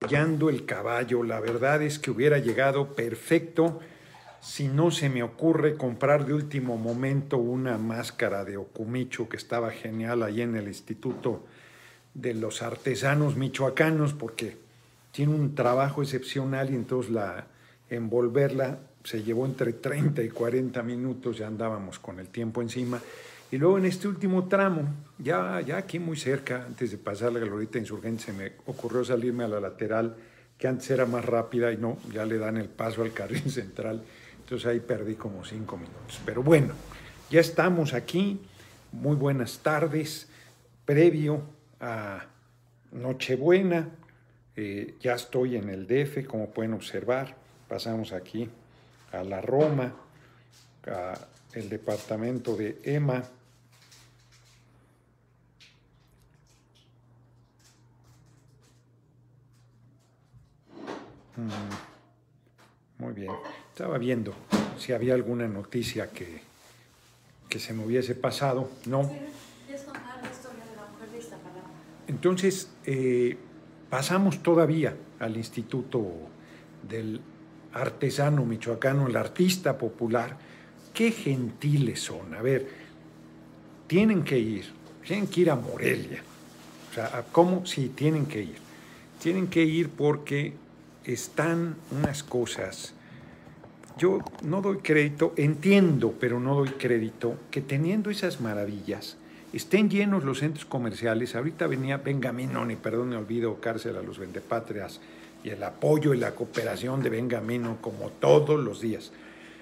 Llando el caballo, la verdad es que hubiera llegado perfecto si no se me ocurre comprar de último momento una máscara de Okumichu que estaba genial ahí en el Instituto de los Artesanos Michoacanos, porque tiene un trabajo excepcional y entonces envolverla se llevó entre 30 y 40 minutos, ya andábamos con el tiempo encima. Y luego en este último tramo, ya aquí muy cerca, antes de pasar la glorieta Insurgente, se me ocurrió salirme a la lateral, que antes era más rápida y no, ya le dan el paso al carril central. Entonces ahí perdí como 5 minutos. Pero bueno, ya estamos aquí. Muy buenas tardes. Previo a Nochebuena, ya estoy en el DF, como pueden observar. Pasamos aquí a la Roma, a el departamento de EMA. Muy bien. Estaba viendo si había alguna noticia que se me hubiese pasado. No. Entonces, pasamos todavía al Instituto del Artesano Michoacano, el artista popular. Qué gentiles son. A ver, tienen que ir a Morelia. O sea, ¿cómo? Sí, tienen que ir. Tienen que ir porque están unas cosas. Yo no doy crédito, entiendo, pero no doy crédito que teniendo esas maravillas, estén llenos los centros comerciales. Ahorita venía Benjamín, ni perdón, me olvido, cárcel a los vendepatrias y el apoyo y la cooperación de Benjamín como todos los días.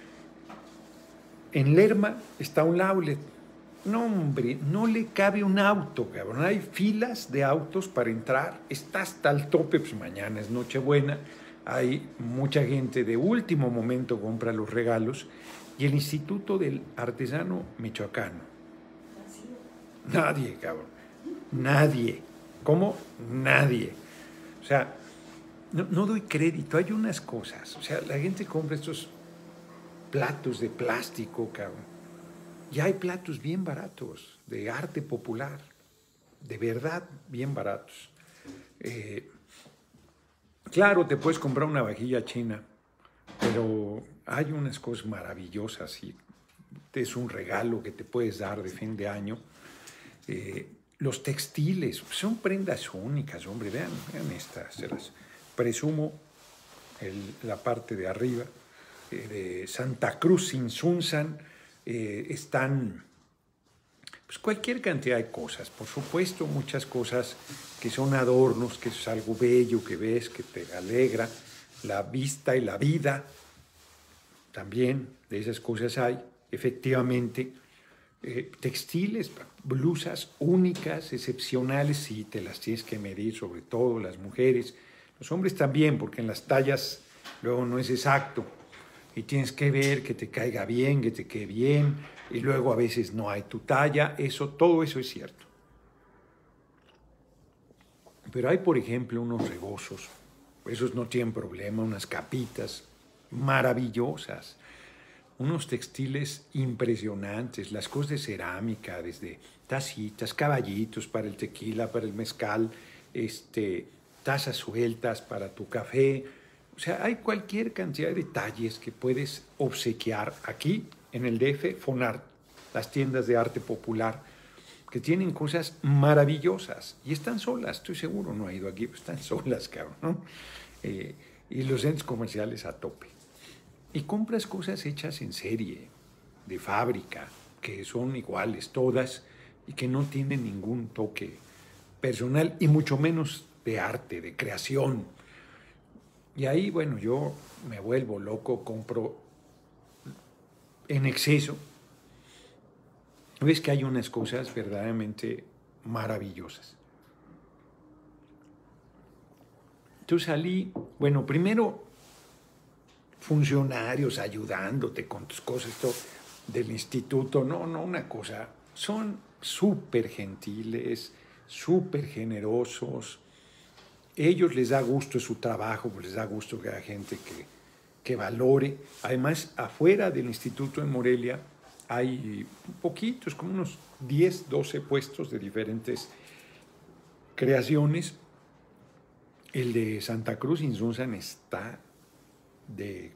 En Lerma está un outlet. No, hombre, no le cabe un auto, cabrón. Hay filas de autos para entrar. Está hasta el tope, pues mañana es Nochebuena. Hay mucha gente de último momento compra los regalos. Y el Instituto del Artesano Michoacano. Nadie, cabrón. Nadie. ¿Cómo? Nadie. O sea, no doy crédito. Hay unas cosas. O sea, la gente compra estos platos de plástico, cabrón. Ya hay platos bien baratos, de arte popular, de verdad bien baratos. Claro, te puedes comprar una vajilla china, pero hay unas cosas maravillosas y es un regalo que te puedes dar de fin de año. Los textiles son prendas únicas, hombre, vean estas, se las presumo la parte de arriba, de Santa Cruz Insunzan. Están pues cualquier cantidad de cosas, por supuesto muchas cosas que son adornos, que es algo bello que ves, que te alegra la vista y la vida, también de esas cosas hay, efectivamente, textiles, blusas únicas, excepcionales, sí, te las tienes que medir, sobre todo las mujeres, los hombres también, porque en las tallas luego no es exacto, y tienes que ver que te caiga bien, que te quede bien, y luego a veces no hay tu talla, todo eso es cierto. Pero hay, por ejemplo, unos rebozos, esos no tienen problema, unas capitas maravillosas, unos textiles impresionantes, las cosas de cerámica, desde tacitas, caballitos para el tequila, para el mezcal, tazas sueltas para tu café. O sea, hay cualquier cantidad de detalles que puedes obsequiar aquí en el DF, Fonart, las tiendas de arte popular, que tienen cosas maravillosas y están solas, estoy seguro, no ha ido aquí, están solas, cabrón, ¿no? Y los centros comerciales a tope. Y compras cosas hechas en serie, de fábrica, que son iguales todas y que no tienen ningún toque personal y mucho menos de arte, de creación. Y ahí, bueno, yo me vuelvo loco, compro en exceso. Ves que hay unas cosas verdaderamente maravillosas. Entonces salí, bueno, primero funcionarios ayudándote con tus cosas, esto del instituto, no, una cosa, son súper gentiles, súper generosos. Ellos les da gusto su trabajo, les da gusto que haya gente que valore. Además, afuera del instituto en Morelia hay poquitos, como unos 10, 12 puestos de diferentes creaciones El de Santa Cruz Insunzan está de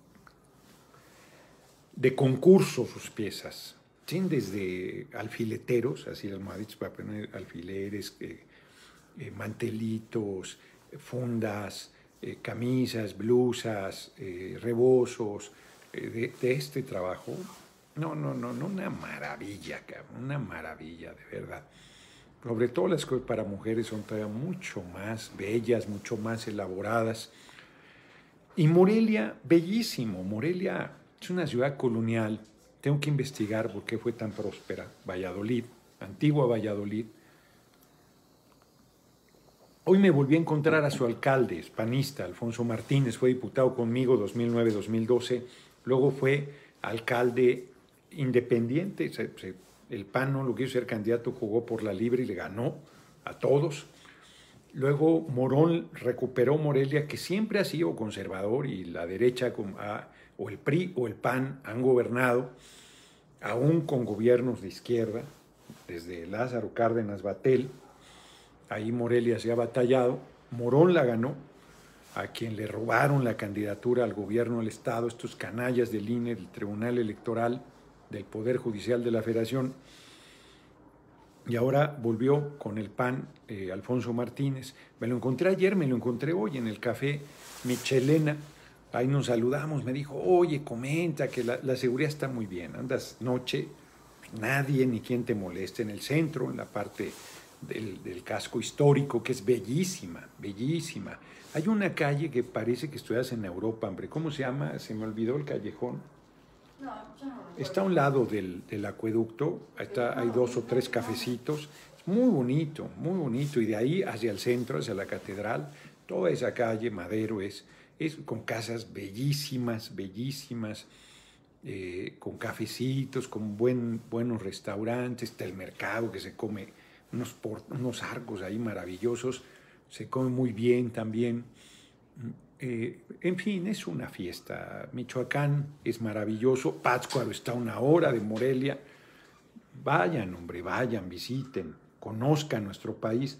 concurso sus piezas. Tienen desde alfileteros, así las almohaditas para poner alfileres, mantelitos, fundas, camisas, blusas, rebozos, de este trabajo. No, una maravilla, cabrón, una maravilla, de verdad. Sobre todo las cosas para mujeres son todavía mucho más bellas, mucho más elaboradas. Y Morelia, bellísimo. Morelia es una ciudad colonial. Tengo que investigar por qué fue tan próspera. Valladolid, antigua Valladolid. Hoy me volví a encontrar a su alcalde, hispanista, Alfonso Martínez. Fue diputado conmigo 2009-2012. Luego fue alcalde independiente. El PAN no lo quiso ser candidato, jugó por la libre y le ganó a todos. Luego Morón recuperó Morelia, que siempre ha sido conservador, y la derecha, o el PRI o el PAN, han gobernado, aún con gobiernos de izquierda, desde Lázaro Cárdenas Batel. Ahí Morelia se ha batallado. Morón la ganó, a quien le robaron la candidatura al gobierno del Estado, estos canallas del INE, del Tribunal Electoral, del Poder Judicial de la Federación. Y ahora volvió con el PAN, Alfonso Martínez. Me lo encontré ayer, me lo encontré hoy en el café Michelena. Ahí nos saludamos, me dijo, oye, comenta que la seguridad está muy bien. Andas noche, nadie ni quien te moleste en el centro, en la parte del casco histórico, que es bellísima, bellísima. Hay una calle que parece que estuvieras en Europa, hombre. ¿Cómo se llama? Se me olvidó el callejón. Está a un lado del acueducto, hay 2 o 3 cafecitos, es muy bonito, y de ahí hacia el centro, hacia la catedral, toda esa calle, Madero, es con casas bellísimas, bellísimas, con cafecitos, con buenos restaurantes, está el mercado que se come, unos arcos ahí maravillosos, se come muy bien también. En fin, es una fiesta. Michoacán es maravilloso. Pátzcuaro está a 1 hora de Morelia. Vayan, hombre, vayan, visiten, conozcan nuestro país.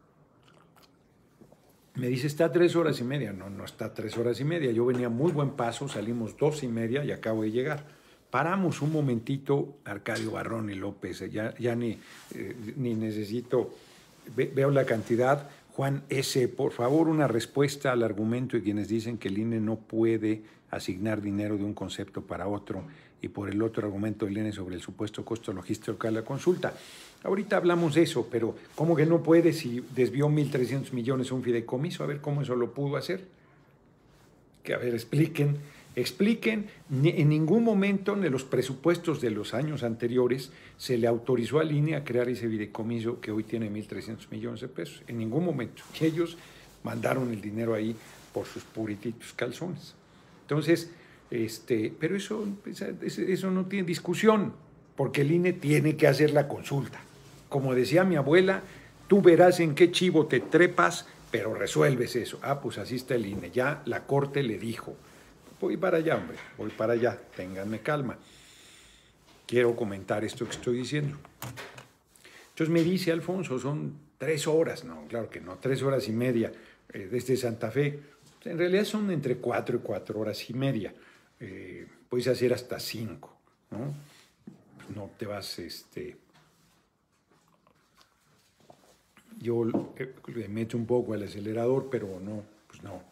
Me dice, está a 3 horas y media. No está a 3 horas y media. Yo venía a muy buen paso, salimos 2:30 y acabo de llegar. Paramos un momentito, Arcadio Barrón y López, ya ni necesito, veo la cantidad. Juan S., por favor, una respuesta al argumento de quienes dicen que el INE no puede asignar dinero de un concepto para otro, y por el otro argumento del INE sobre el supuesto costo logístico de la consulta. Ahorita hablamos de eso, pero ¿cómo que no puede si desvió 1.300 millones a un fideicomiso? A ver cómo eso lo pudo hacer. Que a ver, expliquen. En ningún momento en los presupuestos de los años anteriores se le autorizó al INE a crear ese fideicomiso que hoy tiene 1.300 millones de pesos. En ningún momento. Y ellos mandaron el dinero ahí por sus purititos calzones. Entonces, pero eso no tiene discusión, porque el INE tiene que hacer la consulta. Como decía mi abuela, tú verás en qué chivo te trepas, pero resuelves eso. Pues así está el INE. Ya la Corte le dijo. Voy para allá, hombre, voy para allá, ténganme calma. Quiero comentar esto que estoy diciendo. Entonces me dice Alfonso, son 3 horas, no, claro que no, 3 horas y media desde Santa Fe. En realidad son entre 4 y 4 horas y media. Puedes hacer hasta 5, ¿no? Pues no te vas, yo le meto un poco al acelerador, pero no, pues no,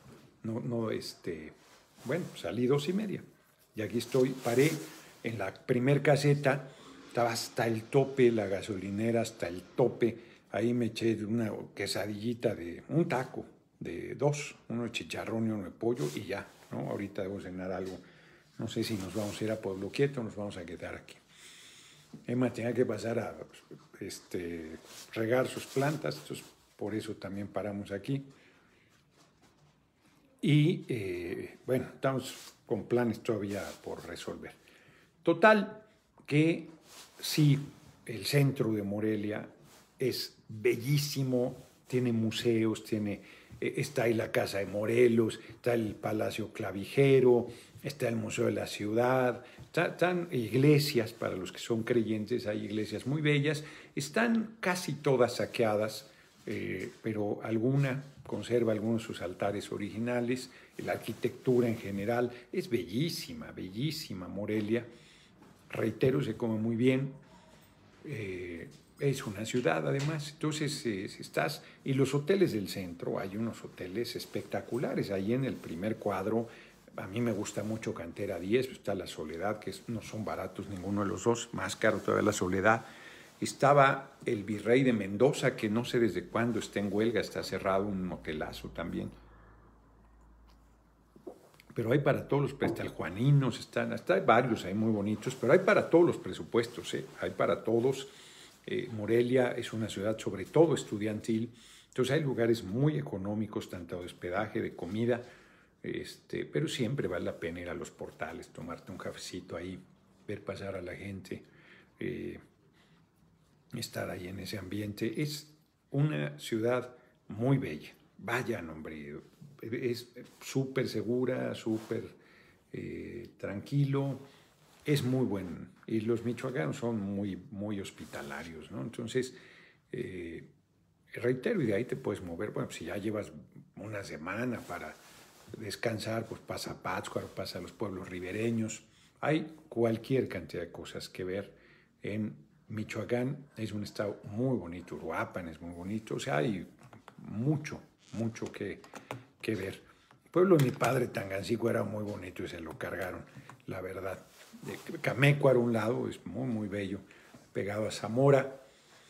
bueno, salí 2:30 y aquí estoy, paré en la primer caseta, estaba hasta el tope, la gasolinera hasta el tope, ahí me eché una quesadillita un taco de 2, uno de chicharrón y uno de pollo y ya, ¿no? Ahorita debo cenar algo, no sé si nos vamos a ir a Pueblo Quieto o nos vamos a quedar aquí. Emma tenía que pasar a regar sus plantas, entonces por eso también paramos aquí. Y bueno, estamos con planes todavía por resolver. Total, que sí, el centro de Morelia es bellísimo, tiene museos, está ahí la Casa de Morelos, está el Palacio Clavijero, está el Museo de la Ciudad, están iglesias, para los que son creyentes, hay iglesias muy bellas, están casi todas saqueadas. pero alguna conserva algunos de sus altares originales. La arquitectura en general es bellísima, bellísima Morelia. Reitero, se come muy bien. Es una ciudad además, entonces estás, y los hoteles del centro, hay unos hoteles espectaculares, ahí en el primer cuadro, a mí me gusta mucho Cantera 10, está La Soledad, que no son baratos ninguno de los dos, más caro todavía La Soledad. Estaba el Virrey de Mendoza, que no sé desde cuándo está en huelga, está cerrado, un hotelazo también. Pero hay para todos los, está el Juaninos, hasta hay varios ahí muy bonitos, pero hay para todos los presupuestos, hay para todos. Morelia es una ciudad sobre todo estudiantil, entonces hay lugares muy económicos, tanto de hospedaje, de comida, pero siempre vale la pena ir a los portales, tomarte un cafecito ahí, ver pasar a la gente, estar ahí en ese ambiente. Es una ciudad muy bella, vayan, hombre, es súper segura, súper tranquilo, es muy bueno. Y los michoacanos son muy, muy hospitalarios, ¿no? Entonces, reitero, y de ahí te puedes mover. Bueno, si ya llevas una semana para descansar, pues pasa a Pátzcuaro, pasa a los pueblos ribereños. Hay cualquier cantidad de cosas que ver en Michoacán. Es un estado muy bonito, Uruapan es muy bonito, o sea, hay mucho, mucho que ver. El pueblo de mi padre, Tangancico, era muy bonito y se lo cargaron, la verdad. Camécuaro a un lado, es muy, muy bello, pegado a Zamora.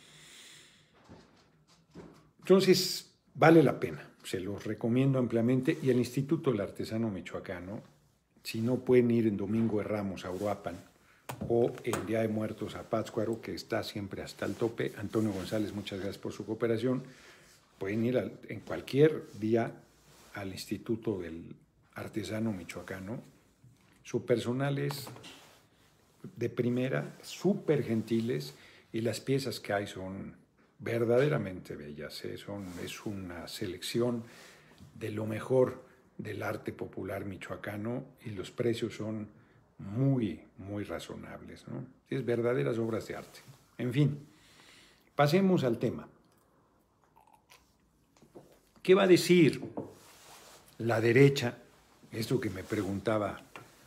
Entonces, vale la pena, se los recomiendo ampliamente. Y el Instituto del Artesano Michoacano, si no pueden ir en Domingo de Ramos a Uruapan o en Día de Muertos a Pátzcuaro, que está siempre hasta el tope. Antonio González, muchas gracias por su cooperación. Pueden ir en cualquier día al Instituto del Artesano Michoacano. Su personal es de primera, súper gentiles, y las piezas que hay son verdaderamente bellas. Es una selección de lo mejor del arte popular michoacano y los precios son muy, muy razonables, ¿no? Es verdaderas obras de arte. En fin, pasemos al tema. ¿Qué va a decir la derecha? Esto que me preguntaba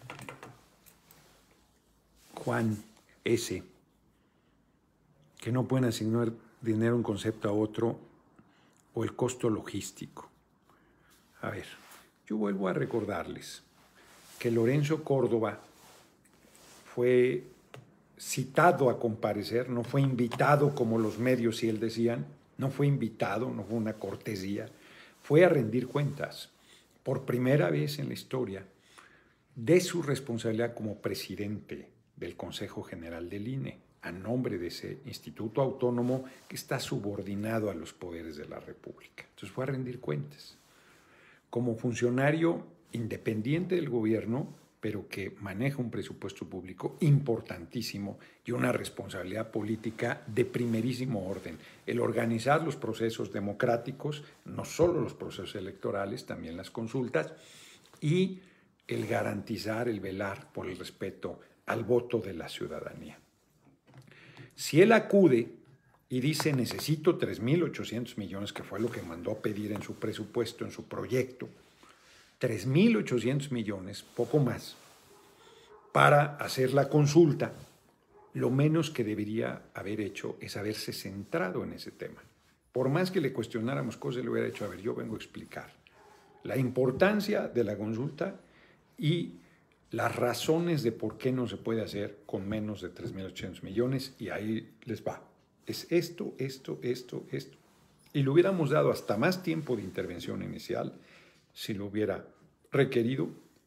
Juan S., que no pueden asignar dinero un concepto a otro, o el costo logístico. A ver, yo vuelvo a recordarles que Lorenzo Córdoba fue citado a comparecer, no fue invitado como los medios y él decían, no fue invitado, no fue una cortesía, fue a rendir cuentas por primera vez en la historia de su responsabilidad como presidente del Consejo General del INE, a nombre de ese instituto autónomo que está subordinado a los poderes de la República. Entonces fue a rendir cuentas. Como funcionario independiente del gobierno, pero que maneja un presupuesto público importantísimo y una responsabilidad política de primerísimo orden. El organizar los procesos democráticos, no solo los procesos electorales, también las consultas, y el garantizar, el velar por el respeto al voto de la ciudadanía. Si él acude y dice necesito 3.800 millones, que fue lo que mandó a pedir en su presupuesto, en su proyecto, 3.800 millones, poco más, para hacer la consulta, lo menos que debería haber hecho es haberse centrado en ese tema. Por más que le cuestionáramos cosas, le hubiera dicho, a ver, yo vengo a explicar la importancia de la consulta y las razones de por qué no se puede hacer con menos de 3.800 millones, y ahí les va. Es esto. Y le hubiéramos dado hasta más tiempo de intervención inicial si lo hubiera requerido,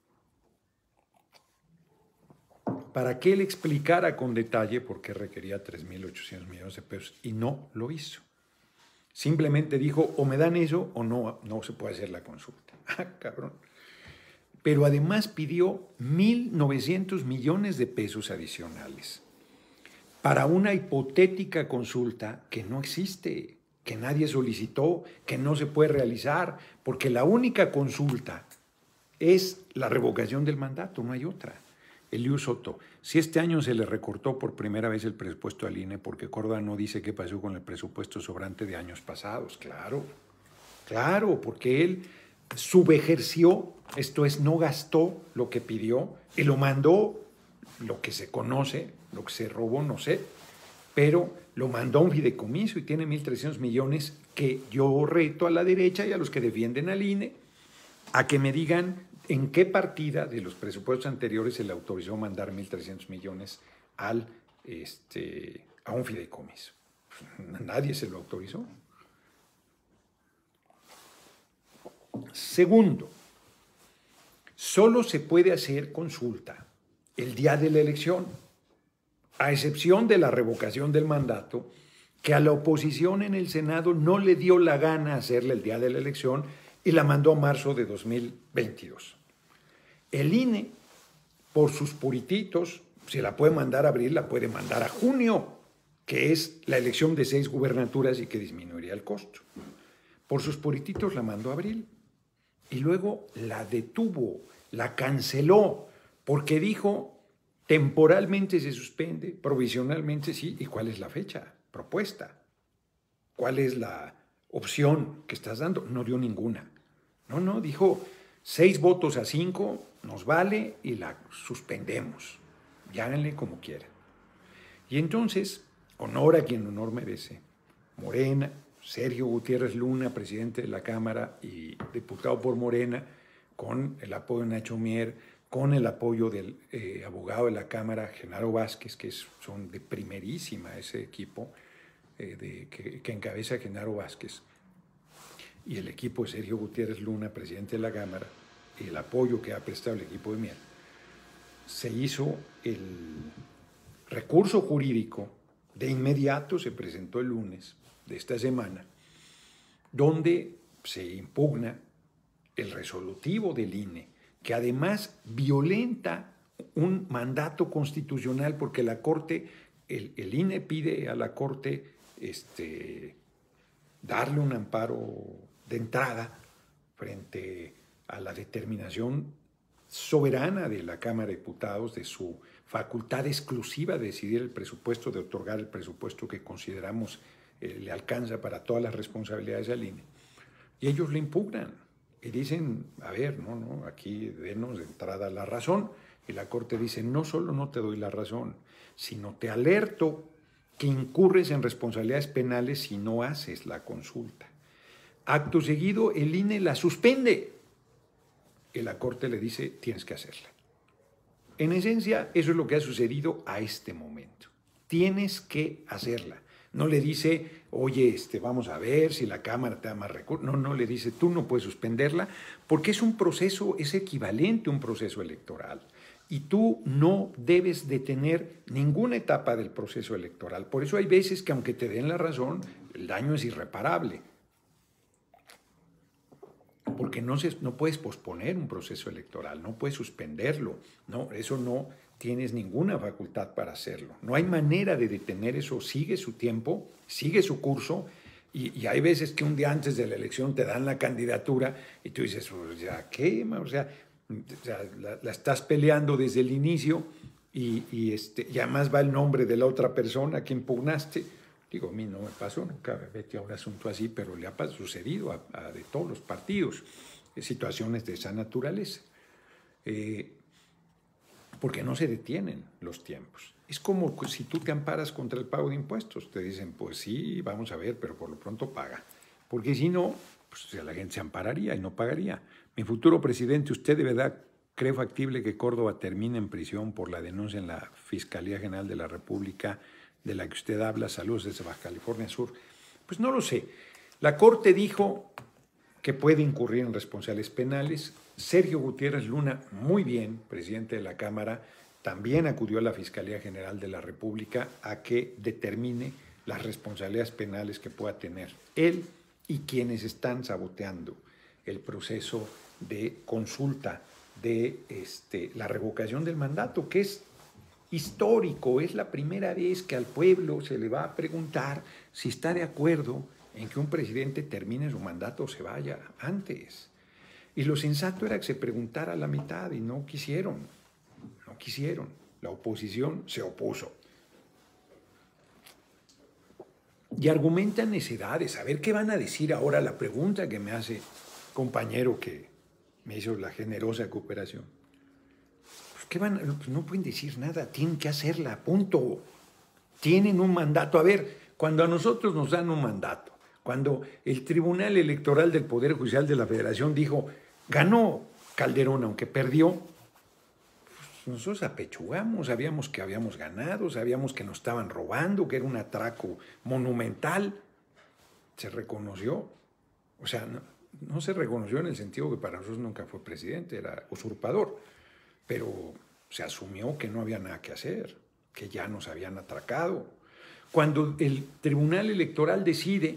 para que él explicara con detalle por qué requería 3.800 millones de pesos, y no lo hizo. Simplemente dijo, o me dan eso o no se puede hacer la consulta. Ah, cabrón. Pero además pidió 1.900 millones de pesos adicionales para una hipotética consulta que no existe, que nadie solicitó, que no se puede realizar, porque la única consulta es la revocación del mandato, no hay otra. Eliú Soto, si este año se le recortó por primera vez el presupuesto al INE porque Córdoba no dice qué pasó con el presupuesto sobrante de años pasados. Claro, claro, porque él subejerció, esto es, no gastó lo que pidió y lo mandó, lo que se conoce, lo que se robó, no sé, pero lo mandó a un fideicomiso y tiene 1.300 millones que yo reto a la derecha y a los que defienden al INE a que me digan en qué partida de los presupuestos anteriores se le autorizó mandar 1.300 millones a un fideicomiso. Nadie se lo autorizó. Segundo, solo se puede hacer consulta el día de la elección, a excepción de la revocación del mandato, que a la oposición en el Senado no le dio la gana hacerle el día de la elección y la mandó a marzo de 2022. El INE, por sus purititos, si la puede mandar a abril, la puede mandar a junio, que es la elección de 6 gubernaturas y que disminuiría el costo. Por sus purititos la mandó a abril y luego la detuvo, la canceló, porque dijo temporalmente se suspende, provisionalmente sí. ¿Y cuál es la fecha propuesta? ¿Cuál es la opción que estás dando? No dio ninguna. No, dijo 6 votos a 5 nos vale y la suspendemos. Y háganle como quieran. Y entonces, honor a quien honor merece, Morena, Sergio Gutiérrez Luna, presidente de la Cámara y diputado por Morena, con el apoyo de Nacho Mier, con el apoyo del abogado de la Cámara, Genaro Vázquez, que son de primerísima ese equipo que encabeza Genaro Vázquez, y el equipo de Sergio Gutiérrez Luna, presidente de la Cámara, y el apoyo que ha prestado el equipo de Mier, se hizo el recurso jurídico, de inmediato se presentó el lunes de esta semana, donde se impugna el resolutivo del INE, que además violenta un mandato constitucional porque la Corte, el INE pide a la Corte darle un amparo de entrada frente a la determinación soberana de la Cámara de Diputados, de su facultad exclusiva de decidir el presupuesto, de otorgar el presupuesto que consideramos le alcanza para todas las responsabilidades al INE. Y ellos le impugnan y dicen, a ver, no, aquí denos de entrada la razón. Y la Corte dice, no solo no te doy la razón, sino te alerto que incurres en responsabilidades penales si no haces la consulta. Acto seguido, el INE la suspende. Y la Corte le dice, tienes que hacerla. En esencia, eso es lo que ha sucedido a este momento. Tienes que hacerla. No le dice, oye, vamos a ver si la Cámara te da más recursos. No, le dice, tú no puedes suspenderla porque es un proceso, es equivalente a un proceso electoral. Y tú no debes detener ninguna etapa del proceso electoral. Por eso hay veces que aunque te den la razón, el daño es irreparable. Porque no puedes posponer un proceso electoral, no puedes suspenderlo, no, eso no tienes ninguna facultad para hacerlo. No hay manera de detener eso, sigue su tiempo, sigue su curso, y hay veces que un día antes de la elección te dan la candidatura y tú dices, pues ya, ¿qué? O sea la estás peleando desde el inicio y además va el nombre de la otra persona que impugnaste. Digo, a mí no me pasó, nunca me metí a un asunto así, pero le ha sucedido a de todos los partidos situaciones de esa naturaleza. Porque no se detienen los tiempos. Es como si tú te amparas contra el pago de impuestos. Te dicen, pues sí, vamos a ver, pero por lo pronto paga. Porque si no, pues la gente se ampararía y no pagaría. Mi futuro presidente, ¿usted de verdad cree factible que Córdoba termine en prisión por la denuncia en la Fiscalía General de la República de la que usted habla? Saludos desde Baja California Sur. Pues no lo sé. La Corte dijo que puede incurrir en responsabilidades penales. Sergio Gutiérrez Luna, muy bien, presidente de la Cámara, también acudió a la Fiscalía General de la República a que determine las responsabilidades penales que pueda tener él y quienes están saboteando el proceso de consulta de la revocación del mandato, que es histórico. Es la primera vez que al pueblo se le va a preguntar si está de acuerdo en que un presidente termine su mandato o se vaya antes. Y lo sensato era que se preguntara a la mitad y no quisieron. quisieron. La oposición se opuso. Y argumentan necedades. A ver qué van a decir ahora, la pregunta que me hace compañero que me hizo la generosa cooperación. Pues, ¿qué van? Pues no pueden decir nada, tienen que hacerla, punto. Tienen un mandato. A ver, cuando a nosotros nos dan un mandato, cuando el Tribunal Electoral del Poder Judicial de la Federación dijo, ganó Calderón, aunque perdió, pues nosotros apechugamos, sabíamos que habíamos ganado, sabíamos que nos estaban robando, que era un atraco monumental. Se reconoció. O sea, no se reconoció en el sentido que para nosotros nunca fue presidente, era usurpador, pero se asumió que no había nada que hacer, que ya nos habían atracado. Cuando el Tribunal Electoral decide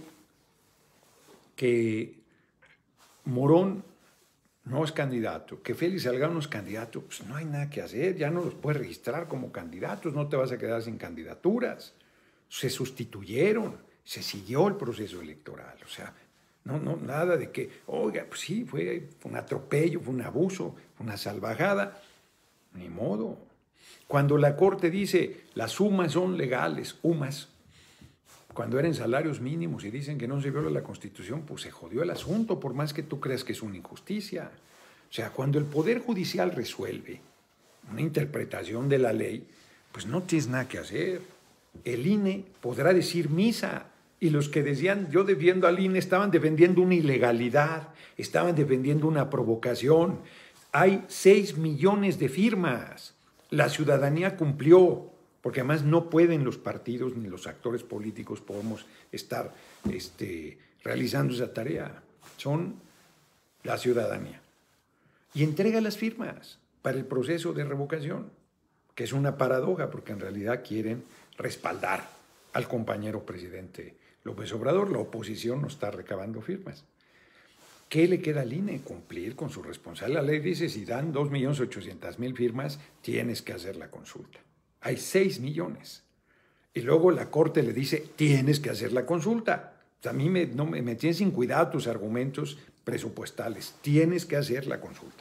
que Morón no es candidato, que Félix Salgado es candidato, pues no hay nada que hacer, ya no los puedes registrar como candidatos, no te vas a quedar sin candidaturas. Se sustituyeron, se siguió el proceso electoral, o sea, no, nada de que, oiga, pues sí, fue un atropello, fue un abuso, fue una salvajada, ni modo. Cuando la Corte dice, las sumas son legales, UMAS, cuando eran salarios mínimos y dicen que no se viola la Constitución, pues se jodió el asunto, por más que tú creas que es una injusticia. O sea, cuando el Poder Judicial resuelve una interpretación de la ley, pues no tienes nada que hacer. El INE podrá decir misa, y los que decían yo defiendo al INE estaban defendiendo una ilegalidad, estaban defendiendo una provocación. Hay 6 millones de firmas. La ciudadanía cumplió, porque además no pueden los partidos ni los actores políticos podemos estar realizando esa tarea. Son la ciudadanía. Y entrega las firmas para el proceso de revocación, que es una paradoja, porque en realidad quieren respaldar al compañero presidente López Obrador. La oposición no está recabando firmas. ¿Qué le queda al INE? Cumplir con su responsabilidad. La ley dice, si dan 2.800.000 firmas, tienes que hacer la consulta. Hay 6 millones. Y luego la Corte le dice, tienes que hacer la consulta. O sea, a mí me tienen sin cuidado tus argumentos presupuestales. Tienes que hacer la consulta.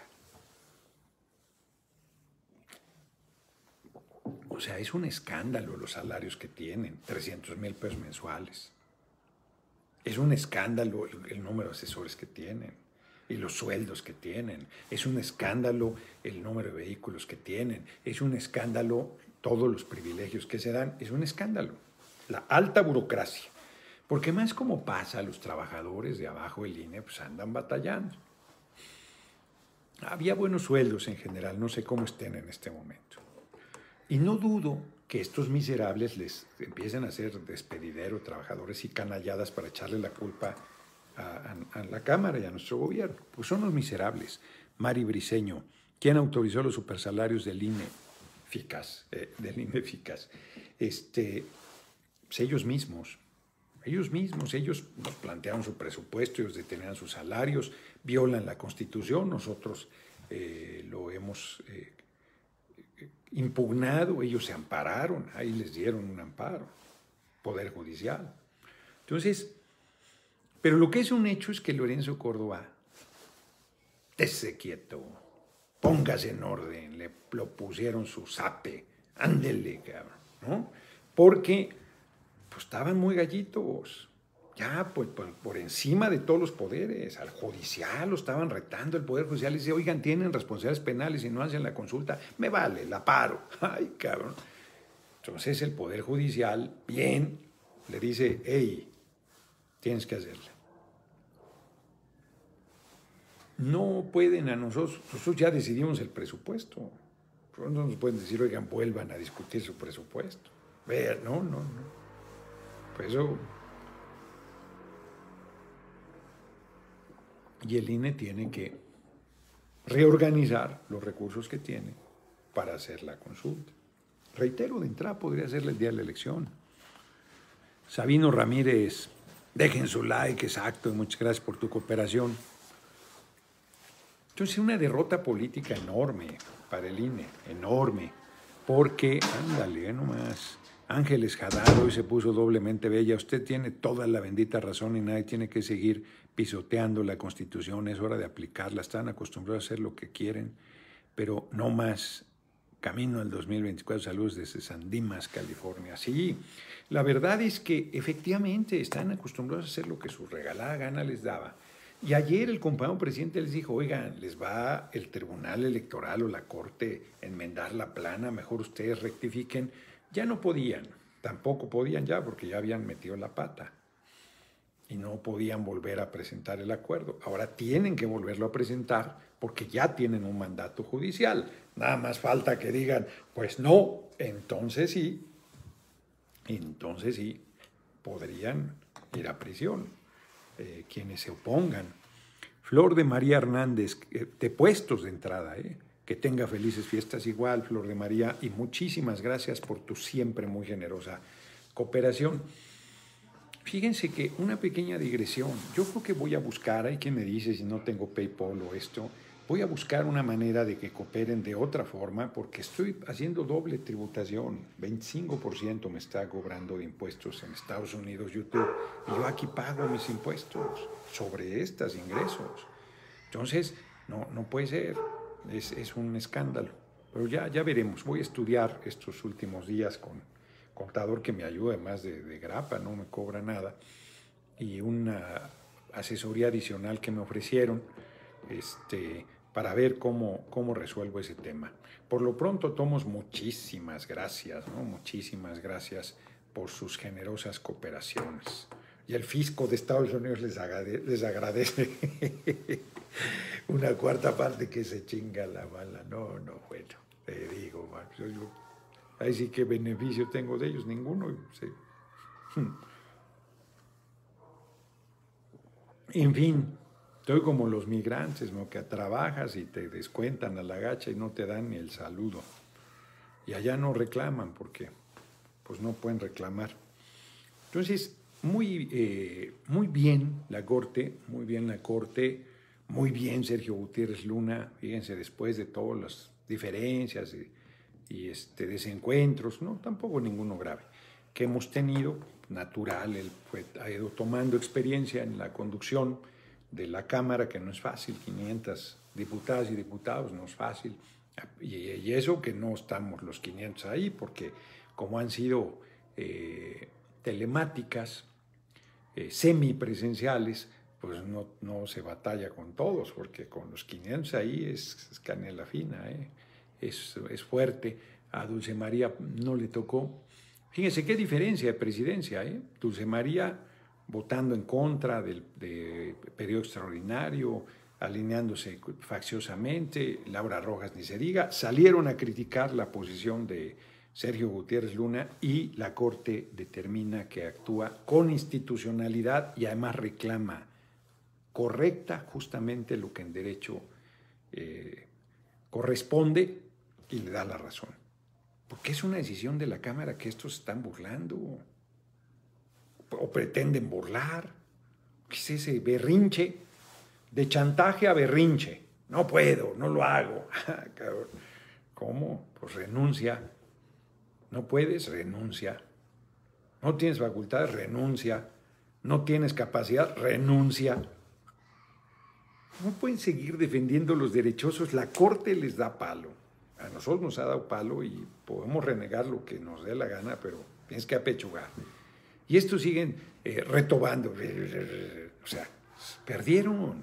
O sea, es un escándalo los salarios que tienen, 300,000 pesos mensuales. Es un escándalo el número de asesores que tienen y los sueldos que tienen. Es un escándalo el número de vehículos que tienen. Es un escándalo todos los privilegios que se dan. Es un escándalo. La alta burocracia. Porque más como pasa, los trabajadores de abajo del INE pues andan batallando. Había buenos sueldos en general, no sé cómo estén en este momento. Y no dudo que estos miserables les empiecen a hacer despedidero, trabajadores y canalladas para echarle la culpa a la Cámara y a nuestro gobierno. Pues son los miserables. Mari Briceño, ¿quién autorizó los supersalarios del INE eficaz? Pues ellos mismos. Ellos nos plantearon su presupuesto, ellos detenían sus salarios, violan la Constitución, nosotros lo hemos impugnado, ellos se ampararon, ahí les dieron un amparo, Poder Judicial. Entonces, pero lo que es un hecho es que Lorenzo Córdoba, esté quieto, póngase en orden, lo pusieron su zape, ándele, cabrón, ¿no? Porque pues estaban muy gallitos, ya pues, por encima de todos los poderes, al judicial lo estaban retando, el Poder Judicial dice, oigan, tienen responsabilidades penales y no hacen la consulta, me vale, la paro, ay cabrón. Entonces el Poder Judicial, bien, le dice, hey, tienes que hacerla. No pueden nosotros ya decidimos el presupuesto, no nos pueden decir, oigan, vuelvan a discutir su presupuesto, no. Pues eso. Y el INE tiene que reorganizar los recursos que tiene para hacer la consulta. Reitero, de entrada podría hacerle el día de la elección. Sabino Ramírez, dejen su like, exacto, y muchas gracias por tu cooperación. Entonces, una derrota política enorme para el INE, enorme, porque, ándale, nomás, Ángeles Haddad hoy se puso doblemente bella. Usted tiene toda la bendita razón y nadie tiene que seguir pisoteando la Constitución. Es hora de aplicarla. Están acostumbrados a hacer lo que quieren, pero no más camino al 2024. Saludos desde San Dimas, California. Sí, la verdad es que efectivamente están acostumbrados a hacer lo que su regalada gana les daba. Y ayer el compañero presidente les dijo, oigan, les va el Tribunal Electoral o la Corte a enmendar la plana, mejor ustedes rectifiquen. Ya no podían, tampoco podían ya porque ya habían metido la pata y no podían volver a presentar el acuerdo. Ahora tienen que volverlo a presentar porque ya tienen un mandato judicial. Nada más falta que digan, pues no, entonces sí, podrían ir a prisión quienes se opongan. Flor de María Hernández, de puestos de entrada, que tenga felices fiestas igual, Flor de María, y muchísimas gracias por tu siempre muy generosa cooperación. Fíjense que una pequeña digresión, yo creo que voy a buscar, hay quien me dice si no tengo PayPal o esto, voy a buscar una manera de que cooperen de otra forma porque estoy haciendo doble tributación, 25% me está cobrando de impuestos en Estados Unidos YouTube y yo aquí pago mis impuestos sobre estos ingresos. Entonces, no puede ser, es un escándalo, pero ya veremos, voy a estudiar estos últimos días con contador que me ayude, además de grapa, no me cobra nada, y una asesoría adicional que me ofrecieron para ver cómo resuelvo ese tema. Por lo pronto, Tomos, muchísimas gracias, ¿no? Muchísimas gracias por sus generosas cooperaciones. Y el fisco de Estados Unidos les agradece una cuarta parte que se chinga la bala. No, bueno, te digo, Max, yo ahí sí que beneficio tengo de ellos, ninguno. Sí. En fin, estoy como los migrantes, ¿no? Que trabajas y te descuentan a la gacha y no te dan ni el saludo. Y allá no reclaman porque pues no pueden reclamar. Entonces, muy bien la Corte, muy bien Sergio Gutiérrez Luna, fíjense, después de todas las diferencias y desencuentros, no, tampoco ninguno grave, que hemos tenido, natural, él ha ido tomando experiencia en la conducción de la Cámara, que no es fácil, 500 diputadas y diputados, no es fácil, y eso que no estamos los 500 ahí, porque como han sido telemáticas, semipresenciales, pues no se batalla con todos, porque con los 500 ahí es canela fina, es fuerte. A Dulce María no le tocó. Fíjense qué diferencia de presidencia, Dulce María votando en contra del periodo extraordinario, alineándose facciosamente, Laura Rojas ni se diga, salieron a criticar la posición de Sergio Gutiérrez Luna y la Corte determina que actúa con institucionalidad y además reclama correcta justamente lo que en derecho corresponde y le da la razón. Porque es una decisión de la Cámara que estos están burlando o pretenden burlar. ¿Qué es ese berrinche? De chantaje a berrinche. No puedo, no lo hago. ¿Cómo? Pues renuncia. No puedes, renuncia. No tienes facultades, renuncia. No tienes capacidad, renuncia. No pueden seguir defendiendo los derechosos. La Corte les da palo. A nosotros nos ha dado palo y podemos renegar lo que nos dé la gana, pero tienes que apechugar. Y estos siguen retobando. O sea, perdieron.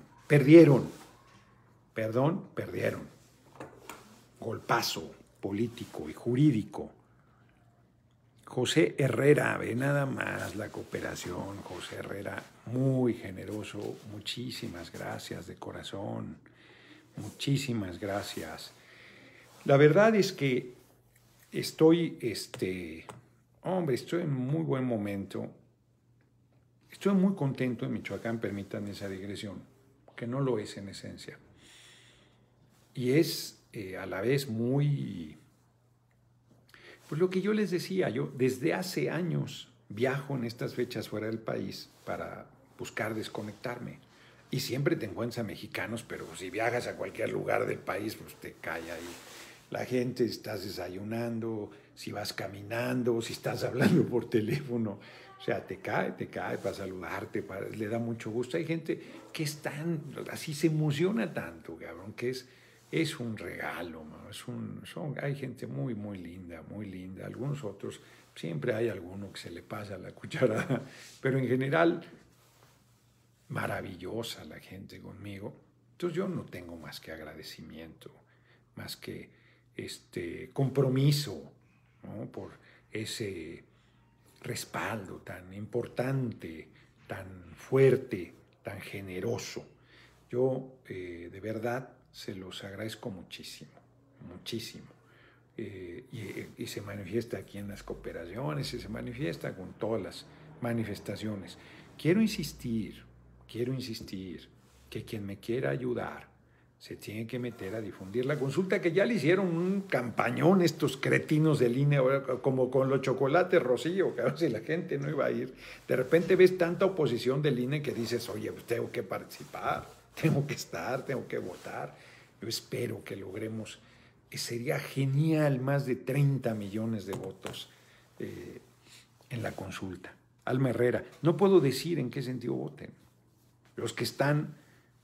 Golpazo político y jurídico. José Herrera, ve nada más la cooperación. José Herrera, muy generoso. Muchísimas gracias de corazón. Muchísimas gracias. La verdad es que estoy en muy buen momento. Estoy muy contento en Michoacán, permítanme esa digresión, que no lo es en esencia. Y es a la vez muy... Pues lo que yo les decía, yo desde hace años viajo en estas fechas fuera del país para buscar desconectarme. Y siempre te encuentras a mexicanos, pero si viajas a cualquier lugar del país, pues te cae ahí la gente, estás desayunando, si vas caminando, si estás hablando por teléfono, o sea, te cae para saludarte, le da mucho gusto. Hay gente que así se emociona tanto, cabrón, que es es un regalo, ¿no? Hay gente muy, muy linda, muy linda. Algunos otros, siempre hay alguno que se le pasa la cucharada, pero en general, maravillosa la gente conmigo. Entonces yo no tengo más que agradecimiento, más que compromiso, ¿no? Por ese respaldo tan importante, tan fuerte, tan generoso. Yo de verdad se los agradezco muchísimo, muchísimo. Y se manifiesta aquí en las cooperaciones y se manifiesta con todas las manifestaciones. Quiero insistir que quien me quiera ayudar se tiene que meter a difundir la consulta, que ya le hicieron un campañón estos cretinos del INE, como con los chocolates Rocío, que si la gente no iba a ir. De repente ves tanta oposición del INE que dices, oye, pues tengo que participar, tengo que estar, tengo que votar. Yo espero que logremos, sería genial, más de 30 millones de votos en la consulta. Alma Herrera, no puedo decir en qué sentido voten. Los que están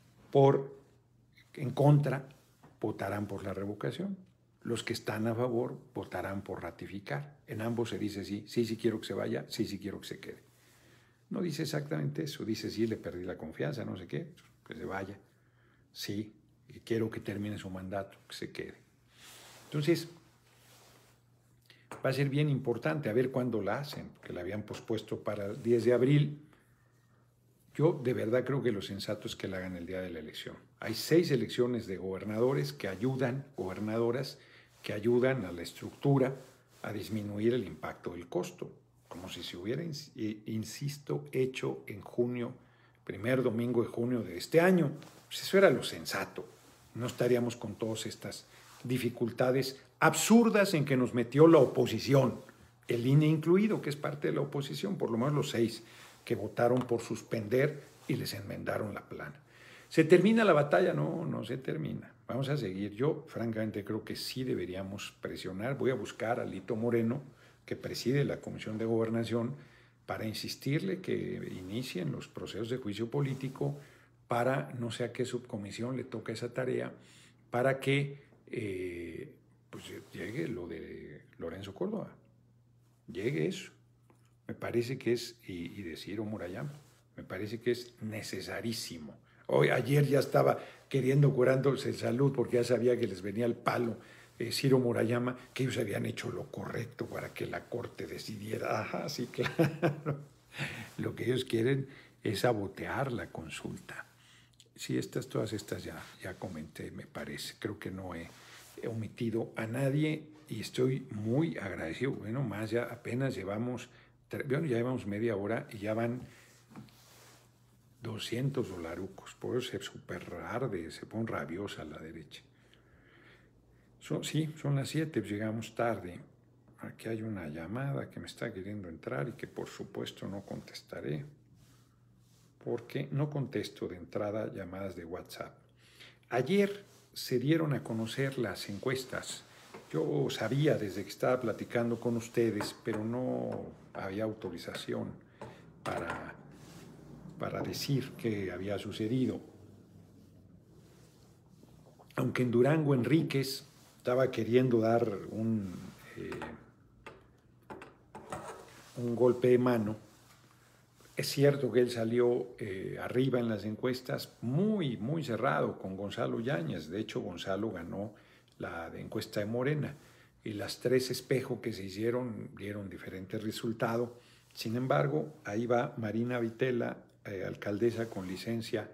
en contra votarán por la revocación. Los que están a favor votarán por ratificar. En ambos se dice sí, sí quiero que se vaya, sí quiero que se quede. No dice exactamente eso, dice sí, le perdí la confianza, no sé qué, que se vaya. Sí, quiero que termine su mandato, que se quede. Entonces, va a ser bien importante a ver cuándo la hacen, que la habían pospuesto para el 10 de abril. Yo de verdad creo que lo sensato es que la hagan el día de la elección. Hay 6 elecciones de gobernadores que ayudan, gobernadoras, que ayudan a la estructura a disminuir el impacto del costo, como si se hubiera, insisto, hecho en junio, primer domingo de junio de este año. Pues eso era lo sensato. No estaríamos con todas estas dificultades absurdas en que nos metió la oposición, el INE incluido, que es parte de la oposición, por lo menos los 6 que votaron por suspender y les enmendaron la plana. ¿Se termina la batalla? No, no se termina. Vamos a seguir. Yo, francamente, creo que sí deberíamos presionar. Voy a buscar a Lito Moreno, que preside la Comisión de Gobernación, para insistirle que inicien los procesos de juicio político para, no sé a qué subcomisión le toca esa tarea, para que pues llegue lo de Lorenzo Córdoba. Llegue eso. Me parece que es, y de Ciro Murayama, me parece que es necesarísimo. Ayer ya estaba queriendo curándose salud porque ya sabía que les venía el palo Ciro Murayama, que ellos habían hecho lo correcto para que la Corte decidiera. Ajá, sí, claro. Lo que ellos quieren es sabotear la consulta. Sí, todas estas ya comenté, me parece. Creo que no he omitido a nadie y estoy muy agradecido. Bueno, más ya apenas llevamos media hora y ya van 200 dolarucos. Por eso se super arde, se pone rabiosa a la derecha. Sí, son las 7, pues llegamos tarde. Aquí hay una llamada que me está queriendo entrar y que por supuesto no contestaré, porque no contesto de entrada llamadas de WhatsApp. Ayer se dieron a conocer las encuestas. Yo sabía desde que estaba platicando con ustedes, pero no había autorización para decir qué había sucedido. Aunque en Durango Enríquez estaba queriendo dar un golpe de mano, es cierto que él salió arriba en las encuestas muy, muy cerrado con Gonzalo Yáñez. De hecho, Gonzalo ganó la encuesta de Morena y las 3 espejos que se hicieron dieron diferentes resultados. Sin embargo, ahí va Marina Vitela, alcaldesa con licencia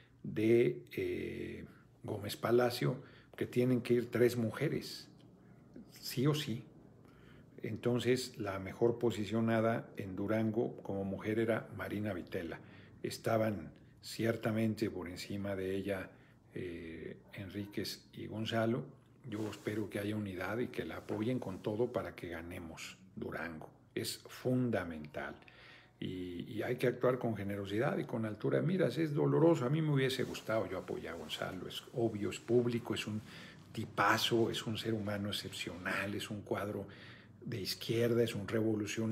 de Gómez Palacio, que tienen que ir 3 mujeres, sí o sí. Entonces, la mejor posicionada en Durango como mujer era Marina Vitela. Estaban ciertamente por encima de ella Enríquez y Gonzalo. Yo espero que haya unidad y que la apoyen con todo para que ganemos Durango. Es fundamental. Y hay que actuar con generosidad y con altura de miras. Es doloroso. A mí me hubiese gustado yo apoyar a Gonzalo. Es obvio, es público, es un tipazo, es un ser humano excepcional, es un cuadro de izquierda, es un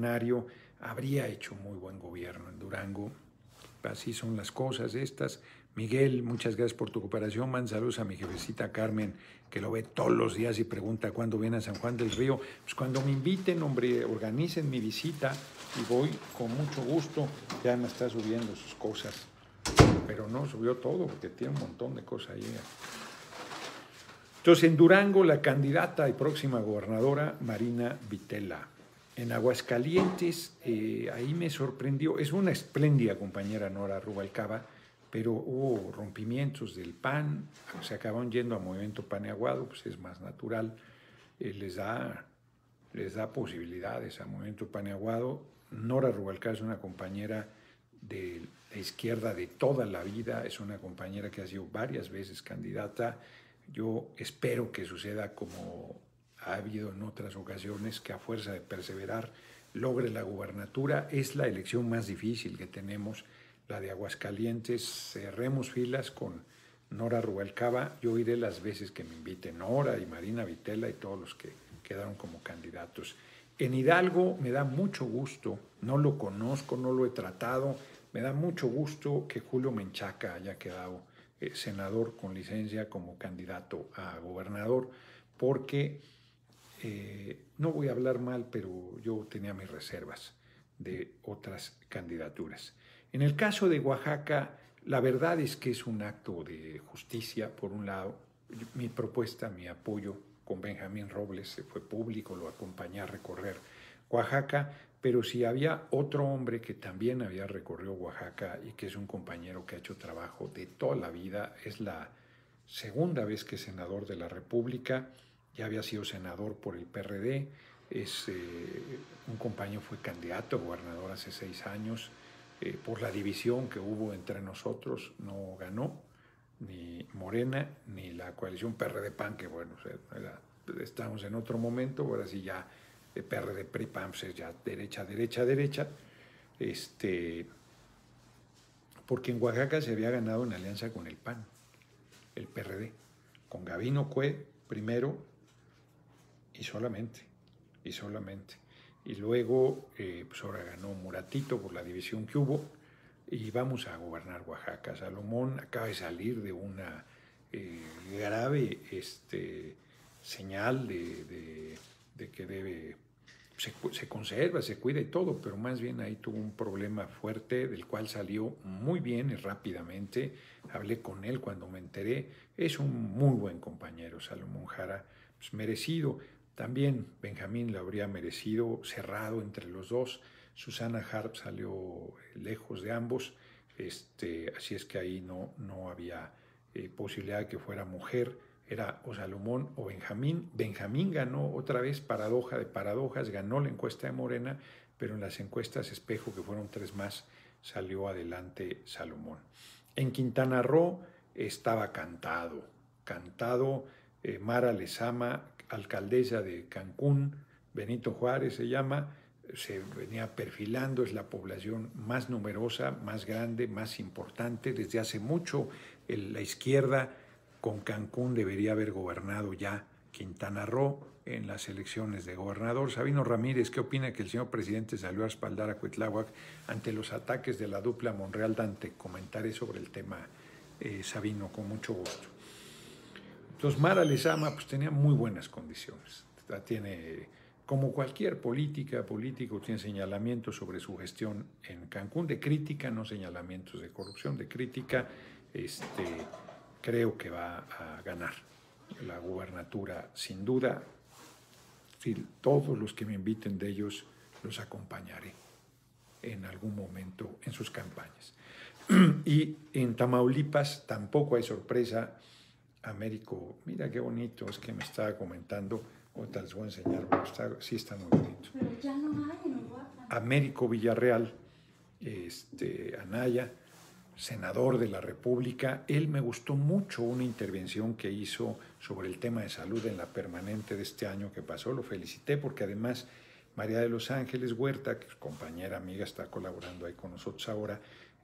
revolucionario, habría hecho muy buen gobierno en Durango. Así son las cosas estas, Miguel, muchas gracias por tu cooperación. Man saludos a mi jefecita Carmen, que lo ve todos los días y pregunta cuándo viene a San Juan del Río. Pues cuando me inviten, hombre, organicen mi visita y voy con mucho gusto. Ya me está subiendo sus cosas, pero no subió todo porque tiene un montón de cosas ahí. Entonces, en Durango, la candidata y próxima gobernadora, Marina Vitela. En Aguascalientes, ahí me sorprendió, es una espléndida compañera Nora Rubalcaba, pero hubo rompimientos del PAN, se acabaron yendo a Movimiento Paneaguado, pues es más natural, les da posibilidades a Movimiento Paneaguado. Nora Rubalcaba es una compañera de la izquierda de toda la vida, es una compañera que ha sido varias veces candidata. Yo espero que suceda como ha habido en otras ocasiones, que a fuerza de perseverar logre la gubernatura. Es la elección más difícil que tenemos, la de Aguascalientes. Cerremos filas con Nora Rubalcaba. Yo iré las veces que me inviten Nora y Marina Vitela y todos los que quedaron como candidatos. En Hidalgo me da mucho gusto, no lo conozco, no lo he tratado, me da mucho gusto que Julio Menchaca haya quedado senador con licencia como candidato a gobernador, porque no voy a hablar mal, pero yo tenía mis reservas de otras candidaturas. En el caso de Oaxaca, la verdad es que es un acto de justicia, por un lado. Mi propuesta, mi apoyo con Benjamín Robles fue público, lo acompañé a recorrer Oaxaca, pero si había otro hombre que también había recorrido Oaxaca y que es un compañero que ha hecho trabajo de toda la vida, es la segunda vez que es senador de la República, ya había sido senador por el PRD, un compañero, fue candidato a gobernador hace 6 años, por la división que hubo entre nosotros, no ganó ni Morena ni la coalición PRD-PAN, que bueno, estamos en otro momento, ahora sí ya PRD, PRI, PAN, pues ya derecha, porque en Oaxaca se había ganado en alianza con el PAN, el PRD, con Gabino Cue primero y solamente. Y luego, pues ahora ganó Muratito por la división que hubo y vamos a gobernar Oaxaca. Salomón acaba de salir de una grave señal de que debe, se conserva, se cuida y todo, pero más bien ahí tuvo un problema fuerte del cual salió muy bien y rápidamente. Hablé con él cuando me enteré. Es un muy buen compañero, Salomón Jara, pues merecido. También Benjamín lo habría merecido, cerrado entre los dos. Susana Harp salió lejos de ambos, así es que ahí no había posibilidad de que fuera mujer. Era o Salomón o Benjamín. Benjamín ganó otra vez, paradoja de paradojas, ganó la encuesta de Morena, pero en las encuestas espejo, que fueron 3 más, salió adelante Salomón. En Quintana Roo estaba cantado. Mara Lezama, alcaldesa de Cancún, Benito Juárez se llama, se venía perfilando, es la población más numerosa, más grande, más importante. Desde hace mucho la izquierda con Cancún debería haber gobernado ya Quintana Roo en las elecciones de gobernador. Sabino Ramírez, ¿qué opina que el señor presidente salió a respaldar a Cuitláhuac ante los ataques de la dupla Monreal-Dante? Comentaré sobre el tema, Sabino, con mucho gusto. Entonces, Mara Lezama pues tenía muy buenas condiciones. Tiene, como cualquier político tiene señalamientos sobre su gestión en Cancún, de crítica, no señalamientos de corrupción, de crítica. Creo que va a ganar la gubernatura sin duda. Todos los que me inviten de ellos los acompañaré en algún momento en sus campañas. Y en Tamaulipas tampoco hay sorpresa. Américo, mira qué bonito, es que me estaba comentando, ahorita les voy a enseñar, sí está muy bonito. Pero ya no hay en Uruapan. Américo Villarreal, Anaya, senador de la República, él me gustó mucho una intervención que hizo sobre el tema de salud en la permanente de este año que pasó, lo felicité porque además María de los Ángeles Huerta, que es compañera, amiga, está colaborando ahí con nosotros ahora,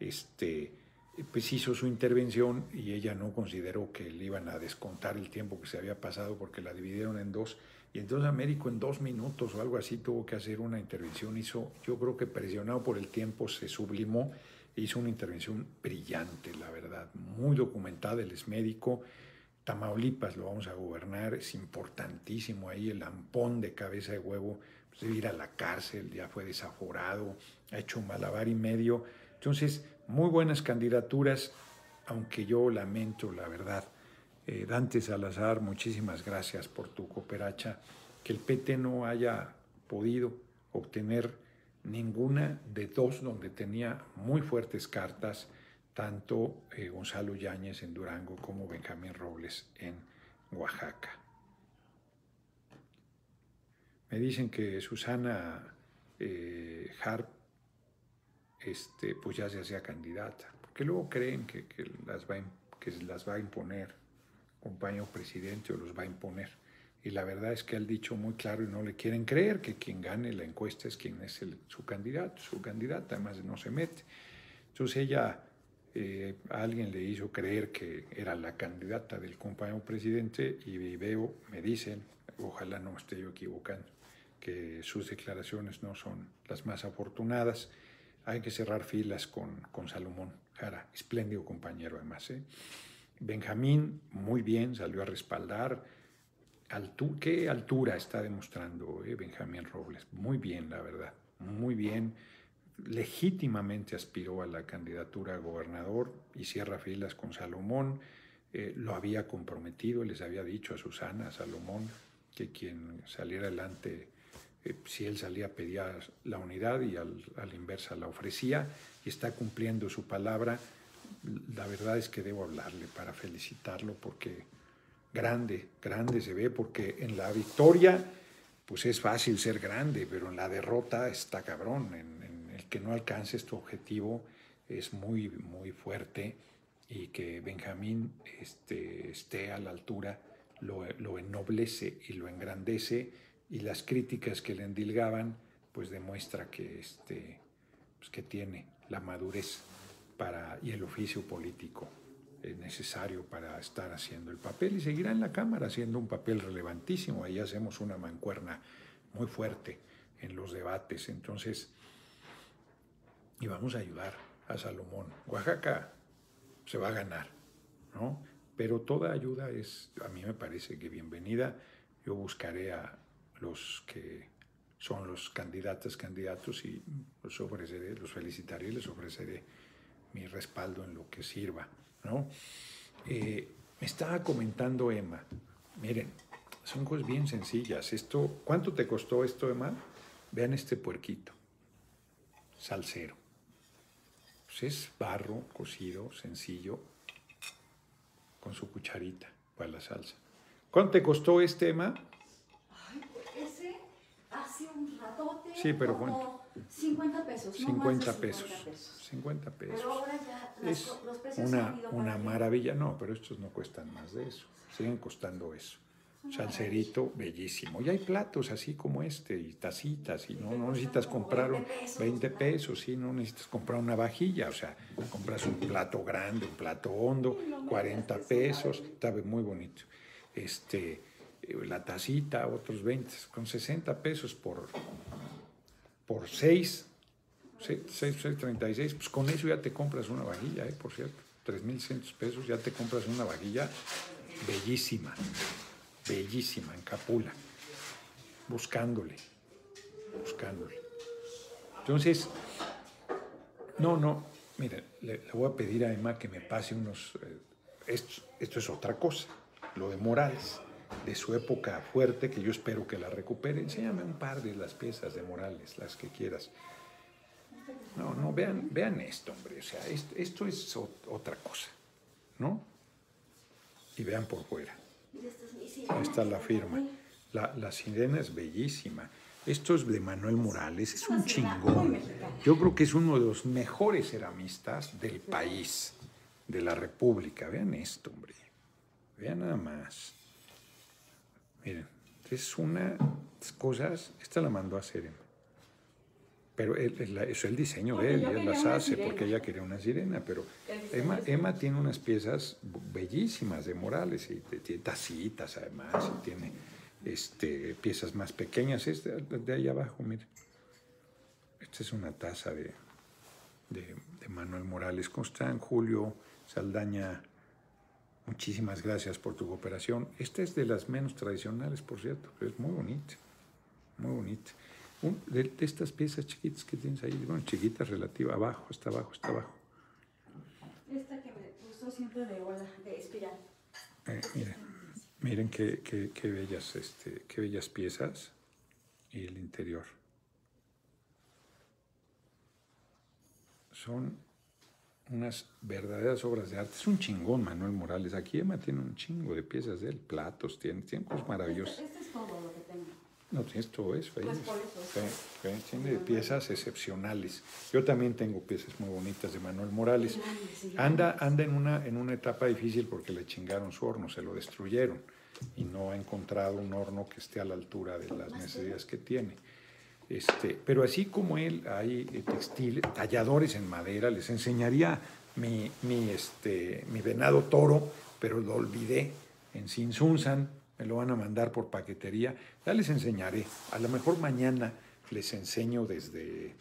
pues hizo su intervención y ella no consideró que le iban a descontar el tiempo que se había pasado porque la dividieron en 2 y entonces Américo en 2 minutos o algo así tuvo que hacer una intervención, hizo, yo creo que presionado por el tiempo se sublimó hizo una intervención brillante, la verdad, muy documentada, él es médico. Tamaulipas lo vamos a gobernar, es importantísimo ahí el ampón de cabeza de huevo, pues debe ir a la cárcel, ya fue desaforado, ha hecho un malabar y medio. Entonces, muy buenas candidaturas, aunque yo lamento, la verdad. Dante Salazar, muchísimas gracias por tu cooperacha, que el PT no haya podido obtener ninguna de dos donde tenía muy fuertes cartas, tanto Gonzalo Yáñez en Durango como Benjamín Robles en Oaxaca. Me dicen que Susana Harp pues ya se hacía candidata, porque luego creen que las va a imponer compañero presidente o los va a imponer. Y la verdad es que él ha dicho muy claro y no le quieren creer que quien gane la encuesta es quien es su candidato, su candidata, además no se mete. Entonces ella, a alguien le hizo creer que era la candidata del compañero presidente y me dicen, ojalá no me esté yo equivocando, que sus declaraciones no son las más afortunadas. Hay que cerrar filas con Salomón Jara, espléndido compañero además. Benjamín, muy bien, salió a respaldar. ¿Qué altura está demostrando Benjamín Robles? Muy bien, la verdad, muy bien. Legítimamente aspiró a la candidatura a gobernador y cierra filas con Salomón. Lo había comprometido, les había dicho a Susana, a Salomón, que quien saliera adelante, si él salía pedía la unidad y a la inversa la ofrecía, y está cumpliendo su palabra. La verdad es que debo hablarle para felicitarlo porque grande se ve, porque en la victoria pues es fácil ser grande, pero en la derrota está cabrón. En el que no alcances tu objetivo es muy, muy fuerte, y que Benjamín esté a la altura lo ennoblece y lo engrandece, y las críticas que le endilgaban pues demuestra que, pues que tiene la madurez y el oficio político necesario para estar haciendo el papel, y seguirá en la Cámara haciendo un papel relevantísimo. Ahí hacemos una mancuerna muy fuerte en los debates. Entonces, y vamos a ayudar a Salomón. Oaxaca se va a ganar, ¿no? Pero toda ayuda a mí me parece que bienvenida. Yo buscaré a los que son los candidatos y los felicitaré y les ofreceré mi respaldo en lo que sirva, ¿no? Me estaba comentando Emma, miren, son cosas bien sencillas. ¿Cuánto te costó esto, Emma? Vean este puerquito, salsero. Pues es barro cocido, sencillo, con su cucharita para la salsa. ¿Cuánto te costó Emma? Ay, ese hace un ratote. Sí, pero como 50 pesos. 50 pesos. 50 pesos. Pero ahora ya los precios una, han ido una para arriba. maravilla. No, pero estos no cuestan más de eso. Siguen costando eso. Salserito bellísimo. Y hay platos así como y tacitas, y no necesitas comprar 20 pesos, sí, no necesitas comprar una vajilla, o sea, compras un plato grande, un plato hondo, 40 pesos, está muy bonito. La tacita, otros 20, con 60 pesos por 6, 36, pues con eso ya te compras una vajilla, por cierto, 3,100 pesos, ya te compras una vajilla bellísima, en Capula, buscándole. Entonces, mire, le voy a pedir a Emma que me pase unos, esto es otra cosa, lo de Morales, de su época fuerte, que yo espero que la recupere. Enséñame un par de las piezas de Morales, las que quieras. No, vean esto, hombre, o sea, esto es otra cosa, ¿no? Y vean por fuera. Ahí está la firma. La sirena es bellísima. Esto es de Manuel Morales, es un chingón. Yo creo que es uno de los mejores ceramistas del país, de la República. Vean esto, hombre. Vean nada más. Miren, es una cosas. Esta la mandó a hacer, pero es el diseño de él, y él las hace porque ella quería una sirena. Pero Emma tiene unas piezas bellísimas de Morales, y tiene tacitas además, y tiene piezas más pequeñas. De ahí abajo, mire. Esta es una taza de Manuel Morales. ¿Cómo están? Julio Saldaña, muchísimas gracias por tu cooperación. Esta es de las menos tradicionales, por cierto, pero es muy bonita, muy bonita. De estas piezas chiquitas que tienes ahí, bueno, chiquitas relativa, abajo, está abajo, está abajo. Esta que me gustó siempre de ola, de espiral. Miren qué bellas piezas y el interior. Son unas verdaderas obras de arte. Es un chingón Manuel Morales. Aquí Emma tiene un chingo de piezas de él, platos, tiene cosas maravillosas. Este es todo lo que tengo. No, esto es feliz. Pues por eso. Tiene piezas excepcionales. Yo también tengo piezas muy bonitas de Manuel Morales. Anda en una etapa difícil porque le chingaron su horno, se lo destruyeron y no ha encontrado un horno que esté a la altura de las necesidades que tiene. Pero así como él, hay textiles, talladores en madera. Les enseñaría mi venado toro, pero lo olvidé en Sinsunzan. Me lo van a mandar por paquetería. Ya les enseñaré. A lo mejor mañana les enseño desde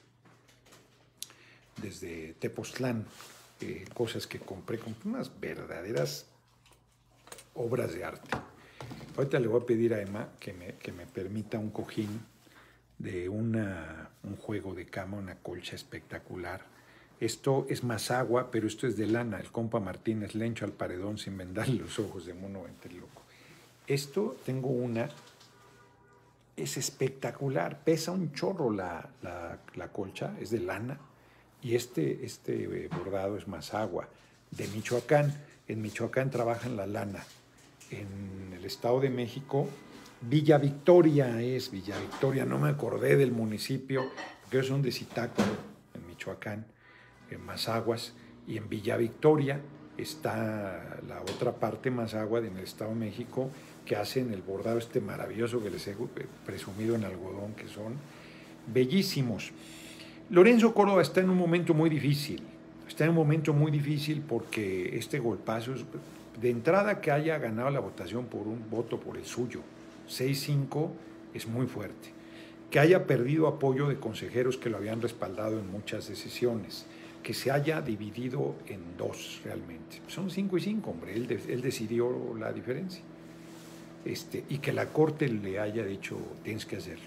Tepoztlán cosas que compré unas verdaderas obras de arte. Ahorita le voy a pedir a Emma que me permita un cojín de un juego de cama, una colcha espectacular. Esto es Mazagua, pero esto es de lana. El compa Martínez le encho al paredón sin vendarle los ojos de mono ventriloco. Esto, tengo una, es espectacular, pesa un chorro la colcha, es de lana, y este bordado es Mazagua, de Michoacán. En Michoacán trabajan la lana. En el Estado de México, Villa Victoria, no me acordé del municipio, porque ellos son de Zitácuaro, en Michoacán, en Mazaguas, y en Villa Victoria está la otra parte, Mazagua, en el Estado de México, que hacen el bordado maravilloso que les he presumido en algodón, que son bellísimos. Lorenzo Córdoba está en un momento muy difícil. Está en un momento muy difícil porque este golpazo, de entrada que haya ganado la votación por un voto por el suyo, 6-5, es muy fuerte. Que haya perdido apoyo de consejeros que lo habían respaldado en muchas decisiones. Que se haya dividido en dos realmente. Son 5-5, hombre. Él decidió la diferencia. Y que la Corte le haya dicho, tienes que hacerlo.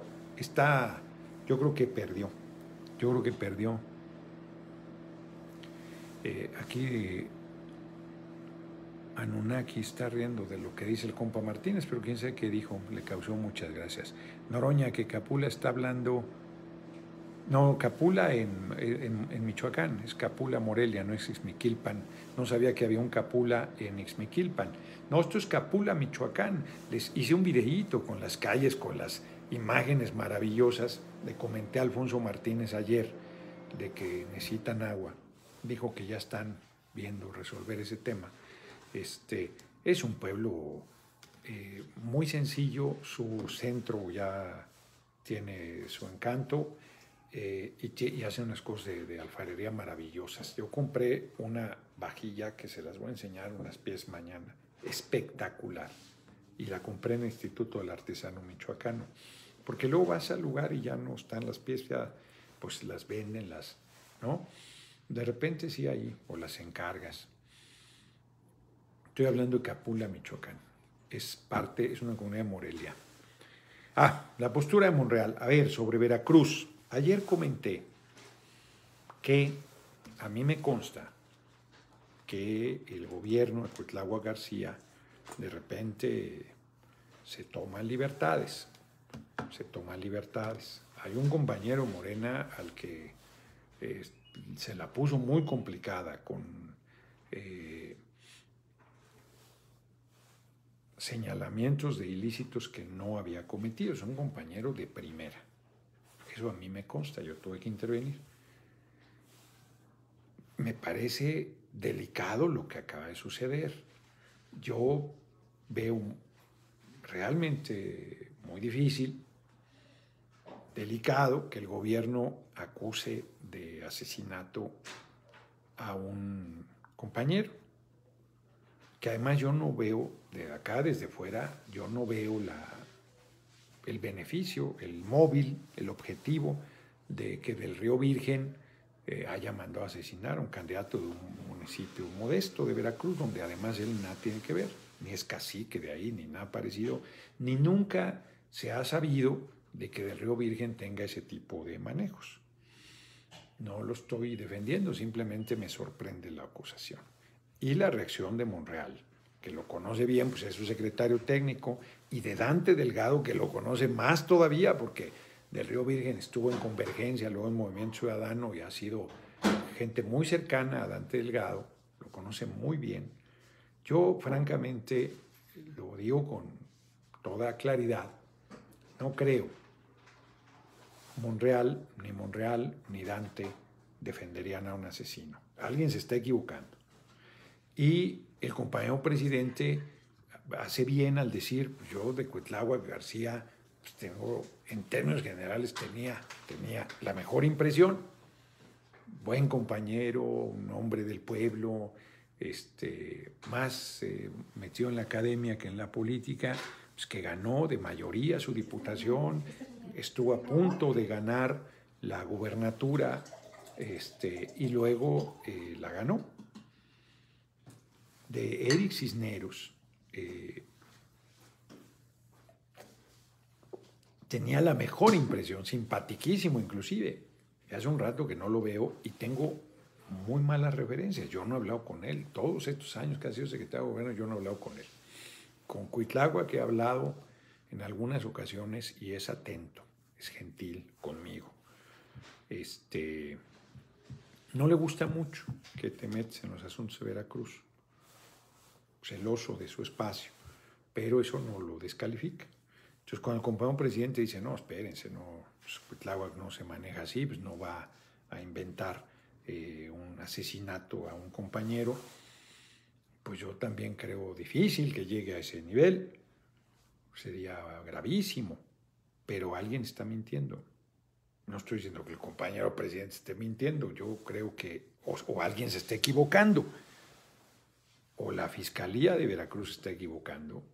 Yo creo que perdió. Aquí Anunnaki está riendo de lo que dice el compa Martínez, pero quién sabe qué dijo, le causó muchas gracias. Noroña, que Capula está hablando... No, Capula en Michoacán, es Capula Morelia, no es Ixmiquilpan. No sabía que había un Capula en Ixmiquilpan. No, esto es Capula, Michoacán. Les hice un videíto con las calles, con las imágenes maravillosas. Le comenté a Alfonso Martínez ayer de que necesitan agua. Dijo que ya están viendo resolver ese tema. Es un pueblo muy sencillo, su centro ya tiene su encanto. Y hace unas cosas de alfarería maravillosas. Yo compré una vajilla que se las voy a enseñar unas pies mañana, espectacular, y la compré en el Instituto del Artesano Michoacano, porque luego vas al lugar y ya no están las pies, ya pues las venden, ¿no? De repente sí ahí, o las encargas. Estoy hablando de Capula, Michoacán. Es una comunidad de Morelia. La postura de Monreal. A ver, sobre Veracruz. Ayer comenté que a mí me consta que el gobierno de Cuitláhuac García de repente se toma libertades. Hay un compañero Morena al que se la puso muy complicada con señalamientos de ilícitos que no había cometido. Es un compañero de primera. Eso a mí me consta, yo tuve que intervenir. Me parece delicado lo que acaba de suceder. Yo veo realmente muy difícil, delicado, que el gobierno acuse de asesinato a un compañero, que además yo no veo, de acá desde fuera, yo no veo el beneficio, el móvil, el objetivo de que del Río Virgen haya mandado a asesinar a un candidato de un municipio modesto de Veracruz, donde además él nada tiene que ver, ni es cacique de ahí, ni nada parecido, ni nunca se ha sabido de que del Río Virgen tenga ese tipo de manejos. No lo estoy defendiendo, simplemente me sorprende la acusación. Y la reacción de Monreal, que lo conoce bien, pues es su secretario técnico, y de Dante Delgado, que lo conoce más todavía, porque del Río Virgen estuvo en Convergencia, luego en Movimiento Ciudadano, y ha sido gente muy cercana a Dante Delgado, lo conoce muy bien. Yo, francamente, lo digo con toda claridad, no creo Monreal, ni Dante defenderían a un asesino. Alguien se está equivocando. Y el compañero presidente hace bien al decir, pues yo de Cuitláhuac García, pues tengo, en términos generales, tenía la mejor impresión. Buen compañero, un hombre del pueblo, más metido en la academia que en la política, pues que ganó de mayoría su diputación, estuvo a punto de ganar la gubernatura y luego la ganó. De Eric Cisneros, tenía la mejor impresión, simpatiquísimo inclusive. Hace un rato que no lo veo y tengo muy malas referencias. Yo no he hablado con él. Todos estos años que ha sido secretario de gobierno, yo no he hablado con él. Con Cuitláhuac que he hablado en algunas ocasiones y es atento, es gentil conmigo. No le gusta mucho que te metes en los asuntos de Veracruz, celoso de su espacio, pero eso no lo descalifica. Entonces, cuando el compañero presidente dice, no, espérense, no, pues, Cuitláhuac no se maneja así, pues no va a inventar un asesinato a un compañero, pues yo también creo difícil que llegue a ese nivel. Sería gravísimo, pero alguien está mintiendo. No estoy diciendo que el compañero presidente esté mintiendo, yo creo que o alguien se está equivocando, o la Fiscalía de Veracruz se está equivocando,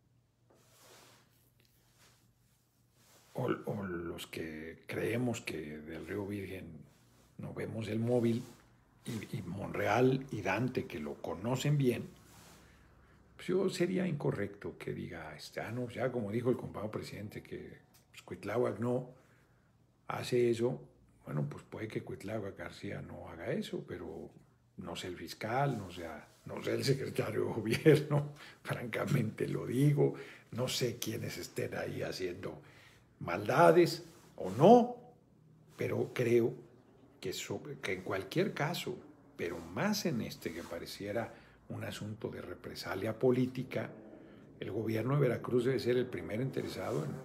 o los que creemos que del Río Virgen no vemos el móvil, y Monreal y Dante, que lo conocen bien, pues yo sería incorrecto que diga, no, ya como dijo el compañero presidente, que pues, Cuitláhuac no hace eso. Bueno, pues puede que Cuitláhuac García no haga eso, pero no sé el fiscal, no sé el secretario de gobierno, francamente lo digo, no sé quiénes estén ahí haciendo maldades o no, pero creo que en cualquier caso, pero más en que pareciera un asunto de represalia política, el gobierno de Veracruz debe ser el primero interesado en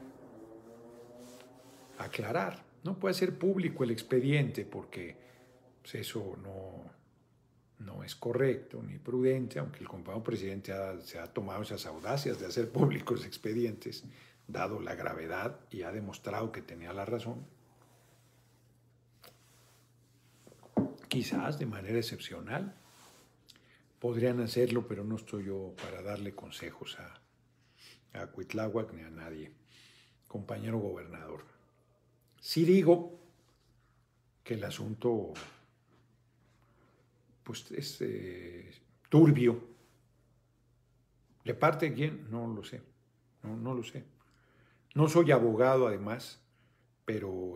aclarar. No puede ser público el expediente porque pues, eso no es correcto ni prudente, aunque el compañero presidente se ha tomado esas audacias de hacer públicos expedientes, dado la gravedad, y ha demostrado que tenía la razón. Quizás de manera excepcional podrían hacerlo, pero no estoy yo para darle consejos a Cuitláhuac ni a nadie, compañero gobernador. Sí digo que el asunto pues es turbio. ¿De parte de quién? No lo sé. No lo sé. No soy abogado, además, pero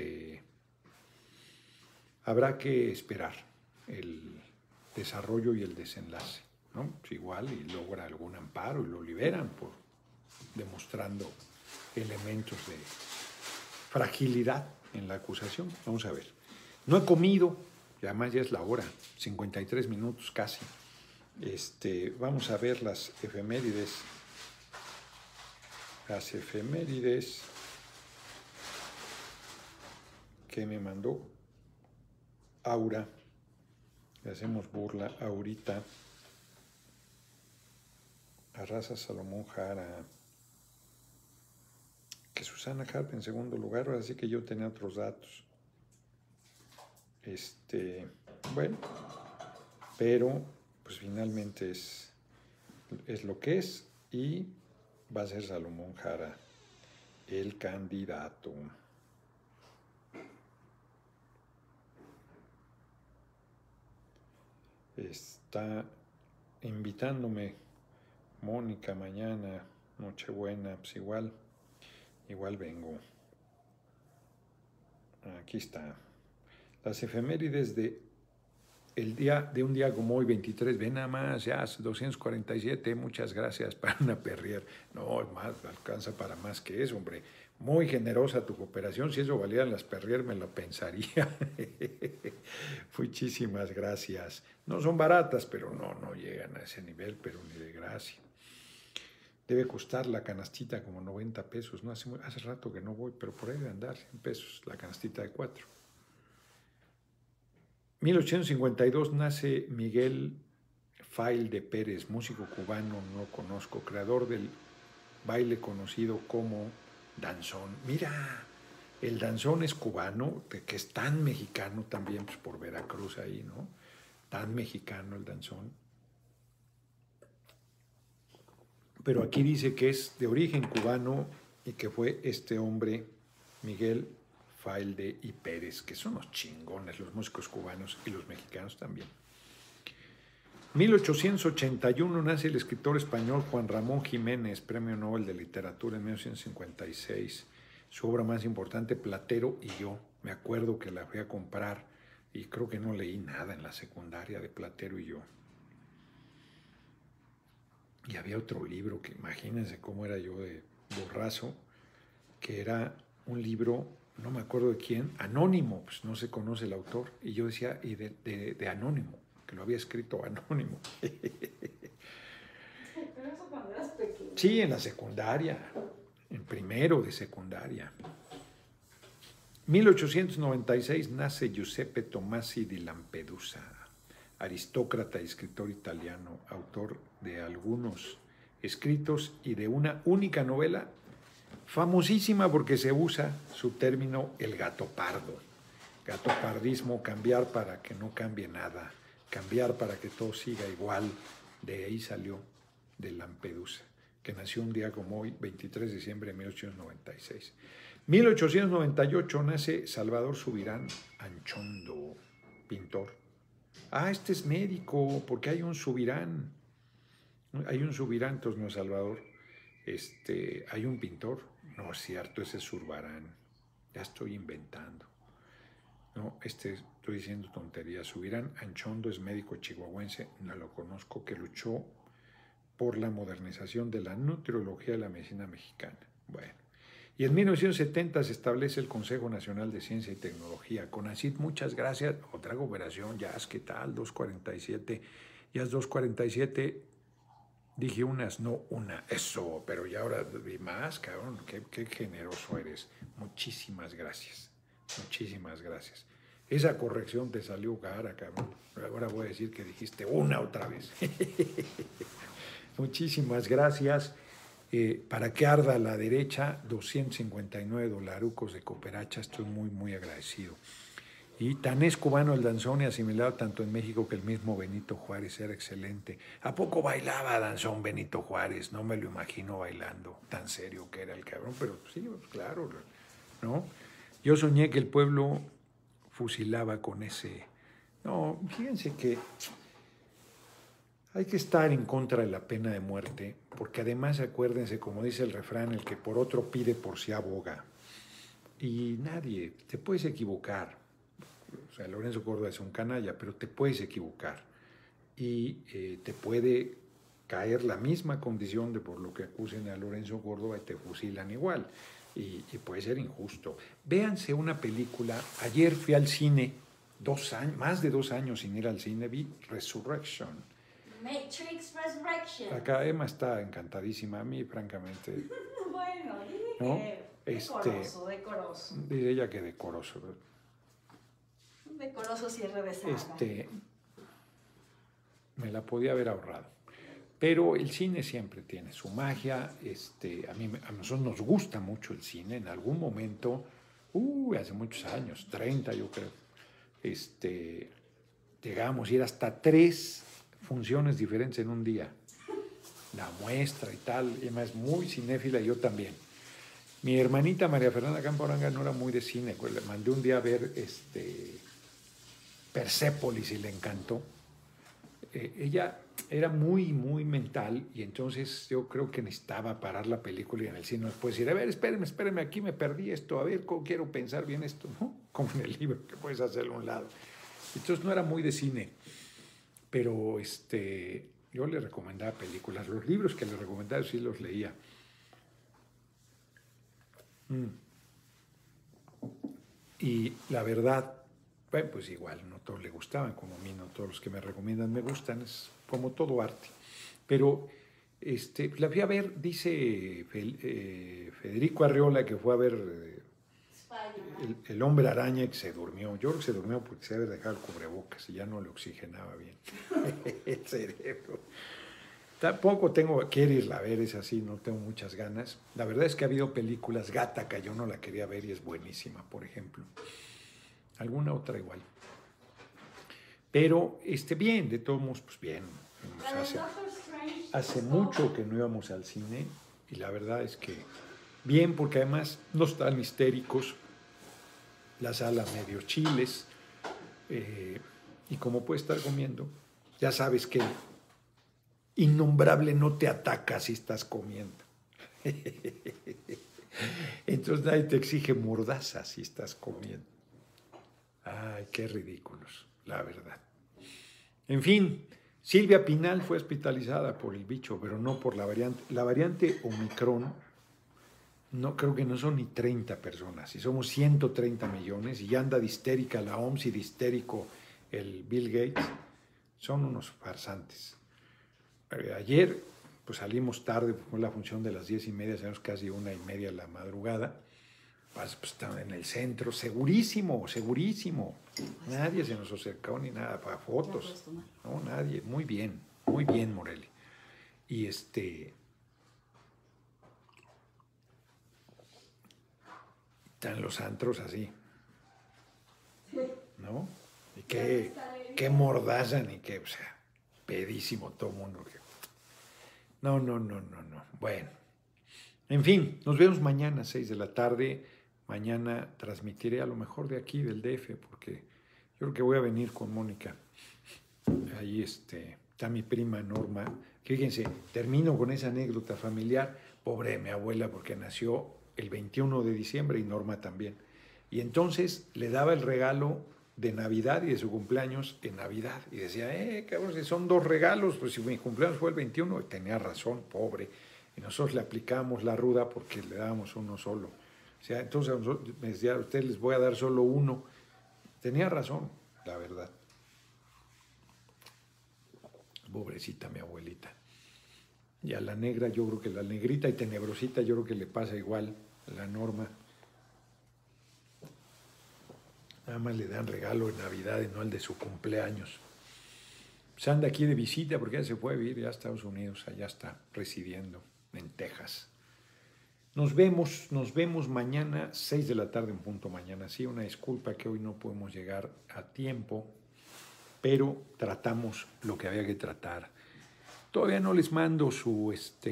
habrá que esperar el desarrollo y el desenlace, ¿no? Pues igual y logra algún amparo y lo liberan demostrando elementos de fragilidad en la acusación. Vamos a ver. No he comido, y además ya es la hora, 53 minutos casi. Vamos a ver las efemérides. Las efemérides que me mandó Aura. Le hacemos burla ahorita. Arrasa Salomón Jara. Que Susana Harp en segundo lugar, así que yo tenía otros datos. Bueno, pero pues finalmente es lo que es, y va a ser Salomón Jara el candidato. Está invitándome Mónica mañana, Nochebuena, pues igual vengo. Aquí está. Las efemérides de un día como hoy, 23, ven nada más, ya 247, muchas gracias para una Perrier. No, más, alcanza para más que eso, hombre. Muy generosa tu cooperación, si eso valieran las Perrier me lo pensaría. Muchísimas gracias. No son baratas, pero no llegan a ese nivel, pero ni de gracia. Debe costar la canastita como 90 pesos, ¿no? Hace rato que no voy, pero por ahí debe andar 100 pesos la canastita de 4. 1852 nace Miguel Fail de Pérez, músico cubano, no lo conozco, creador del baile conocido como danzón. Mira, el danzón es cubano, que es tan mexicano también, pues por Veracruz ahí, ¿no? Tan mexicano el danzón. Pero aquí dice que es de origen cubano y que fue este hombre, Miguel Failde y Pérez, que son los chingones, los músicos cubanos y los mexicanos también. 1881 nace el escritor español Juan Ramón Jiménez, Premio Nobel de Literatura en 1956. Su obra más importante, Platero y yo. Me acuerdo que la fui a comprar y creo que no leí nada en la secundaria de Platero y yo. Y había otro libro que imagínense cómo era yo de borrazo, que era un libro, no me acuerdo de quién, anónimo, pues no se conoce el autor. Y yo decía, y de anónimo, que lo había escrito anónimo. Pero eso cuando eras pequeño. Sí, en la secundaria, en primero de secundaria. 1896 nace Giuseppe Tomasi di Lampedusa, aristócrata y escritor italiano, autor de algunos escritos y de una única novela, famosísima porque se usa su término el gato pardo. Gatopardismo, cambiar para que no cambie nada, cambiar para que todo siga igual. De ahí salió de Lampedusa, que nació un día como hoy, 23 de diciembre de 1896. 1898 nace Salvador Subirán Anchondo, pintor. Este es médico, porque hay un Subirán. Hay un Subirán, entonces no es Salvador. Hay un pintor. No es cierto, ese es Zurbarán. Ya estoy inventando. No, estoy diciendo tonterías. Subirán Anchondo es médico chihuahuense, no lo conozco, que luchó por la modernización de la nutriología de la medicina mexicana. Bueno. Y en 1970 se establece el Consejo Nacional de Ciencia y Tecnología. CONACYT, muchas gracias. Otra cooperación, Jazz, ¿qué tal? 247. Jazz 247. Dije unas, no una. Eso, pero ya ahora vi más, cabrón. Qué generoso eres. Muchísimas gracias. Muchísimas gracias. Esa corrección te salió cara, cabrón. Ahora voy a decir que dijiste una otra vez. Muchísimas gracias. Para que arda a la derecha, 259 dolarucos de cooperacha, estoy muy agradecido. Y tan es cubano el danzón y asimilado tanto en México que el mismo Benito Juárez era excelente. ¿A poco bailaba danzón Benito Juárez? No me lo imagino bailando, tan serio que era el cabrón, pero sí, pues, claro, ¿no? Yo soñé que el pueblo fusilaba con ese... No, fíjense que... Hay que estar en contra de la pena de muerte, porque además acuérdense, como dice el refrán, el que por otro pide por sí aboga. Y nadie, te puedes equivocar. O sea, Lorenzo Córdoba es un canalla, pero te puedes equivocar. Y te puede caer la misma condición de por lo que acusen a Lorenzo Córdoba y te fusilan igual. Y puede ser injusto. Véanse una película. Ayer fui al cine, más de 2 años sin ir al cine, vi Resurrection. Matrix Resurrection. Acá Emma está encantadísima, a mí francamente. Bueno, dije ¿no? decoroso, decoroso. Dice ella que decoroso. Un decoroso cierre de saga. Me la podía haber ahorrado. Pero el cine siempre tiene su magia. A nosotros nos gusta mucho el cine. En algún momento, hace muchos años, 30 yo creo, llegamos a ir hasta 3 funciones diferentes en un día, la muestra y tal. Emma es muy cinéfila y yo también. Mi hermanita María Fernanda Camporanga no era muy de cine, pues le mandé un día a ver Persépolis y le encantó. ella era muy, muy mental y entonces yo creo que necesitaba parar la película y en el cine después decir, a ver, espérenme, aquí me perdí esto, a ver, ¿cómo quiero pensar bien esto? ¿No? Como en el libro, que puedes hacerlo a un lado. Entonces no era muy de cine, pero yo le recomendaba películas. Los libros que le recomendaba sí los leía. Y la verdad, bueno, pues igual, no todos le gustaban, como a mí, no todos los que me recomiendan me gustan, es como todo arte. Pero la fui a ver, dice Federico Arreola, que fue a ver el Hombre Araña, que se durmió. Yo creo que se durmió porque se había dejado el cubrebocas y ya no le oxigenaba bien el cerebro. Tampoco quiero irla a ver, es así, no tengo muchas ganas. La verdad es que ha habido películas, Gattaca, yo no la quería ver y es buenísima, por ejemplo. Alguna otra igual. Pero, bien, de todos modos, pues bien. Hace mucho que no íbamos al cine y la verdad es que bien, porque además no están histéricos, la sala medio chiles, y como puedes estar comiendo, ya sabes que innombrable no te ataca si estás comiendo. Entonces nadie te exige mordaza si estás comiendo. Ay, qué ridículos, la verdad. En fin, Silvia Pinal fue hospitalizada por el bicho, pero no por la variante. La variante Omicron, no creo que no son ni 30 personas, y somos 130 millones, y ya anda de histérica la OMS y de histérico el Bill Gates. Son unos farsantes. Ayer, pues salimos tarde, fue la función de las 10:30, salimos casi 1:30 de la madrugada. Pues estaban en el centro, segurísimo. Nadie se nos acercó ni nada para fotos. No, nadie. Muy bien, Morelli. Y están los antros así, ¿no? Y qué mordazan y qué, o sea, pedísimo todo el mundo. No. Bueno, en fin, nos vemos mañana a 6 de la tarde. Mañana transmitiré a lo mejor de aquí, del DF, porque yo creo que voy a venir con Mónica. Ahí está mi prima Norma. Fíjense, termino con esa anécdota familiar. Pobre de mi abuela, porque nació el 21 de diciembre y Norma también. Y entonces le daba el regalo de Navidad y de su cumpleaños en Navidad. Y decía, cabrón, si son 2 regalos, pues si mi cumpleaños fue el 21, y tenía razón, pobre. Y nosotros le aplicamos la ruda porque le dábamos uno solo. O sea, entonces me decía, a ustedes les voy a dar solo uno. Tenía razón, la verdad. Pobrecita mi abuelita. Y a la negra, yo creo que la negrita y tenebrosita, yo creo que le pasa igual a la Norma. Nada más le dan regalo de Navidad y no el de su cumpleaños. Se anda aquí de visita porque ya se fue a vivir ya a Estados Unidos, allá está residiendo, en Texas. Nos vemos mañana, 6 de la tarde en punto mañana. Sí, una disculpa que hoy no podemos llegar a tiempo, pero tratamos lo que había que tratar. Todavía no les mando su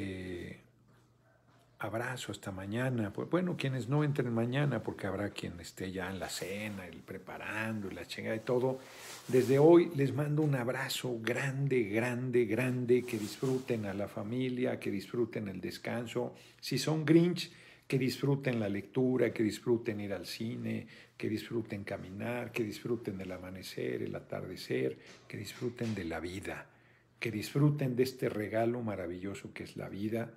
abrazo hasta mañana. Pues, bueno, quienes no entren mañana, porque habrá quien esté ya en la cena, el preparando, y la chingada y todo. Desde hoy les mando un abrazo grande, que disfruten a la familia, que disfruten el descanso. Si son Grinch, que disfruten la lectura, que disfruten ir al cine, que disfruten caminar, que disfruten el amanecer, el atardecer, que disfruten de la vida, que disfruten de este regalo maravilloso que es la vida.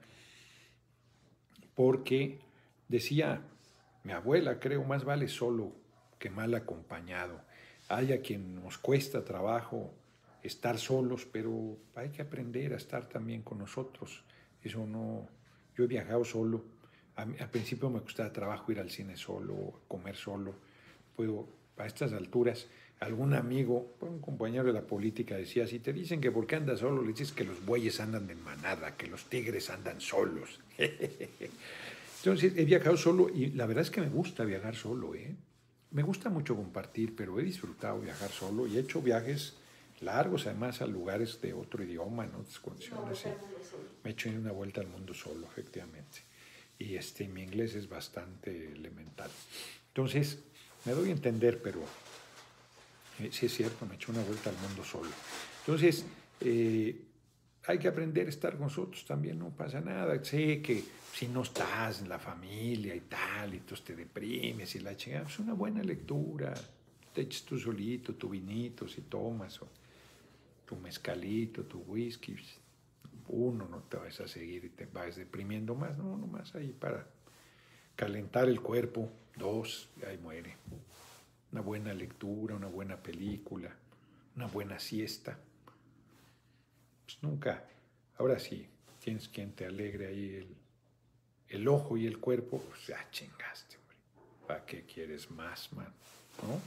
Porque decía mi abuela, creo, más vale solo que mal acompañado. Hay a quien nos cuesta trabajo estar solos, pero hay que aprender a estar también con nosotros. Eso no, yo he viajado solo. Al principio me costaba trabajo ir al cine solo, comer solo. A estas alturas, algún amigo, un compañero de la política decía, si te dicen que por qué andas solo, le dices que los bueyes andan en manada, que los tigres andan solos. Entonces he viajado solo y la verdad es que me gusta viajar solo. Me gusta mucho compartir, pero he disfrutado viajar solo y he hecho viajes largos, además a lugares de otro idioma, en otras condiciones. Me he hecho una vuelta al mundo solo, efectivamente. Y mi inglés es bastante elemental. Entonces, me doy a entender, pero sí es cierto, me he hecho una vuelta al mundo solo. Entonces, Hay que aprender a estar con nosotros también, no pasa nada. Sé que si no estás en la familia y tal, y tú te deprimes y la chingada, es una buena lectura. Te echas tú solito, tu vinito, si tomas, o tu mezcalito, tu whisky. Uno, no te vas a seguir y te vas deprimiendo más, no, nomás ahí para calentar el cuerpo. Dos, y ahí muere. Una buena lectura, una buena película, una buena siesta. Pues nunca, ahora sí, tienes quien te alegre ahí el ojo y el cuerpo, pues ya chingaste, hombre. ¿Para qué quieres más, man? ¿No?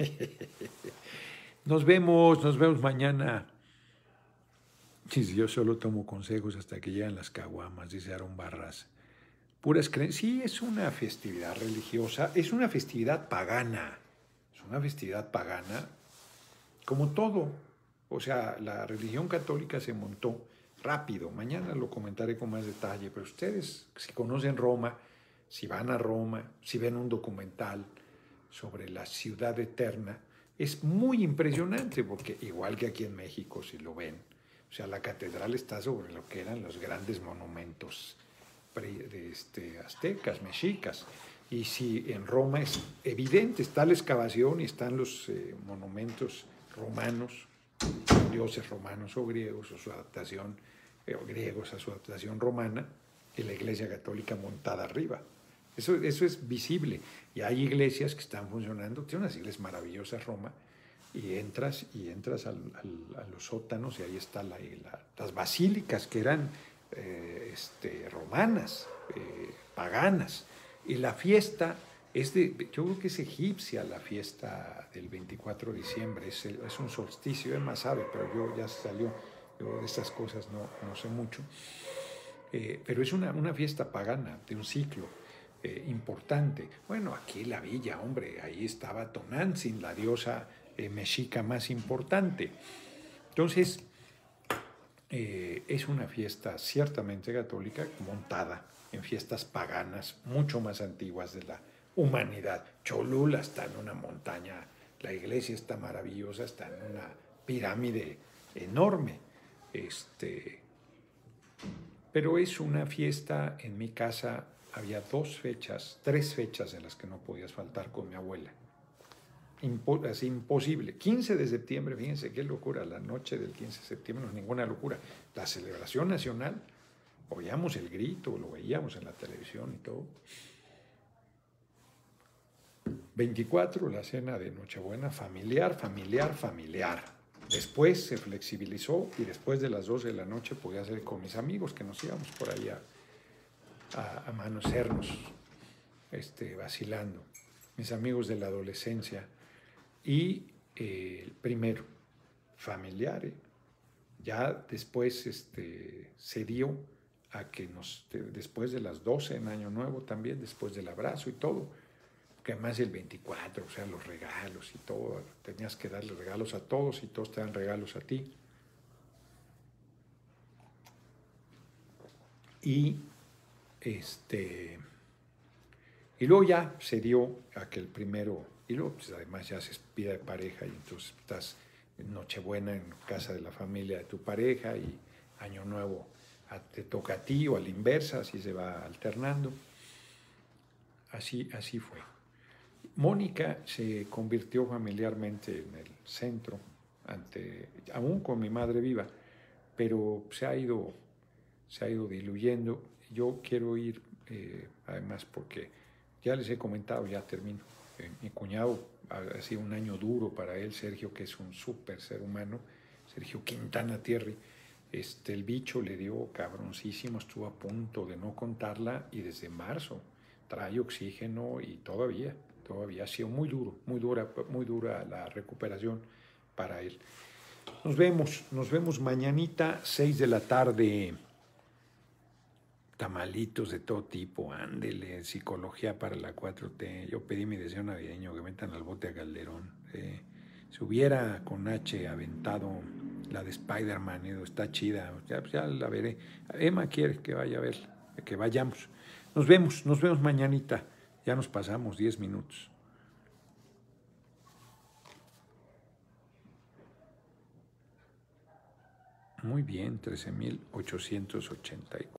Nos vemos mañana. Sí, yo solo tomo consejos hasta que llegan las caguamas, dice Aaron Barras. Puras creencias. Sí, es una festividad religiosa, es una festividad pagana. Es una festividad pagana, como todo. O sea, la religión católica se montó rápido. Mañana lo comentaré con más detalle, pero ustedes, si conocen Roma, si van a Roma, si ven un documental sobre la ciudad eterna, es muy impresionante, porque igual que aquí en México, si lo ven, o sea, la catedral está sobre lo que eran los grandes monumentos aztecas, mexicas. Y si en Roma es evidente, está la excavación y están los monumentos romanos, dioses romanos o griegos, o su adaptación, griegos a su adaptación romana, y la Iglesia Católica montada arriba. Eso es visible. Y hay iglesias que están funcionando, tiene unas iglesias maravillosas Roma, y entras a los sótanos y ahí están las basílicas que eran romanas, paganas. Y la fiesta yo creo que es egipcia la fiesta del 24 de diciembre, es un solsticio, él más sabe, pero yo ya salió, yo de estas cosas no sé mucho. Pero es una fiesta pagana, de un ciclo importante. Bueno, aquí la villa, hombre, ahí estaba Tonantzin, la diosa mexica más importante. Entonces, es una fiesta ciertamente católica montada en fiestas paganas mucho más antiguas de la humanidad. Cholula está en una montaña, la iglesia está maravillosa, está en una pirámide enorme. Pero es una fiesta, en mi casa había 3 fechas en las que no podías faltar con mi abuela. Así imposible. 15 de septiembre, fíjense qué locura, la noche del 15 de septiembre no es ninguna locura. La celebración nacional, oíamos el grito, lo veíamos en la televisión y todo. 24, la cena de Nochebuena, familiar. Después se flexibilizó y después de las 12 de la noche podía ser con mis amigos, que nos íbamos por ahí a manosearnos, vacilando. Mis amigos de la adolescencia. Y el primero, familiar. Ya después se dio a que después de las 12 en Año Nuevo también, después del abrazo y todo, que además el 24, o sea, los regalos y todo, tenías que darle regalos a todos y todos te dan regalos a ti. Y luego ya se dio a que el primero, y luego pues además ya se pide de pareja y entonces estás en Nochebuena en casa de la familia de tu pareja y Año Nuevo te toca a ti o a la inversa, así se va alternando. Así fue. Mónica se convirtió familiarmente en el centro, aún con mi madre viva, pero se ha ido diluyendo. Yo quiero ir, además, porque ya les he comentado, ya termino. Mi cuñado ha sido un año duro para él, Sergio, que es un súper ser humano, Sergio Quintana Thierry. El bicho le dio cabroncísimo, estuvo a punto de no contarla y desde marzo trae oxígeno y todavía ha sido muy dura la recuperación para él. Nos vemos mañanita, 6 de la tarde. Tamalitos de todo tipo, ándele, psicología para la 4T. Yo pedí mi deseo navideño, que metan al bote a Calderón. Si hubiera con H aventado la de Spider-Man, está chida, ya la veré. Emma quiere que vaya a ver, que vayamos. Nos vemos mañanita. Ya nos pasamos 10 minutos. Muy bien, 13,884.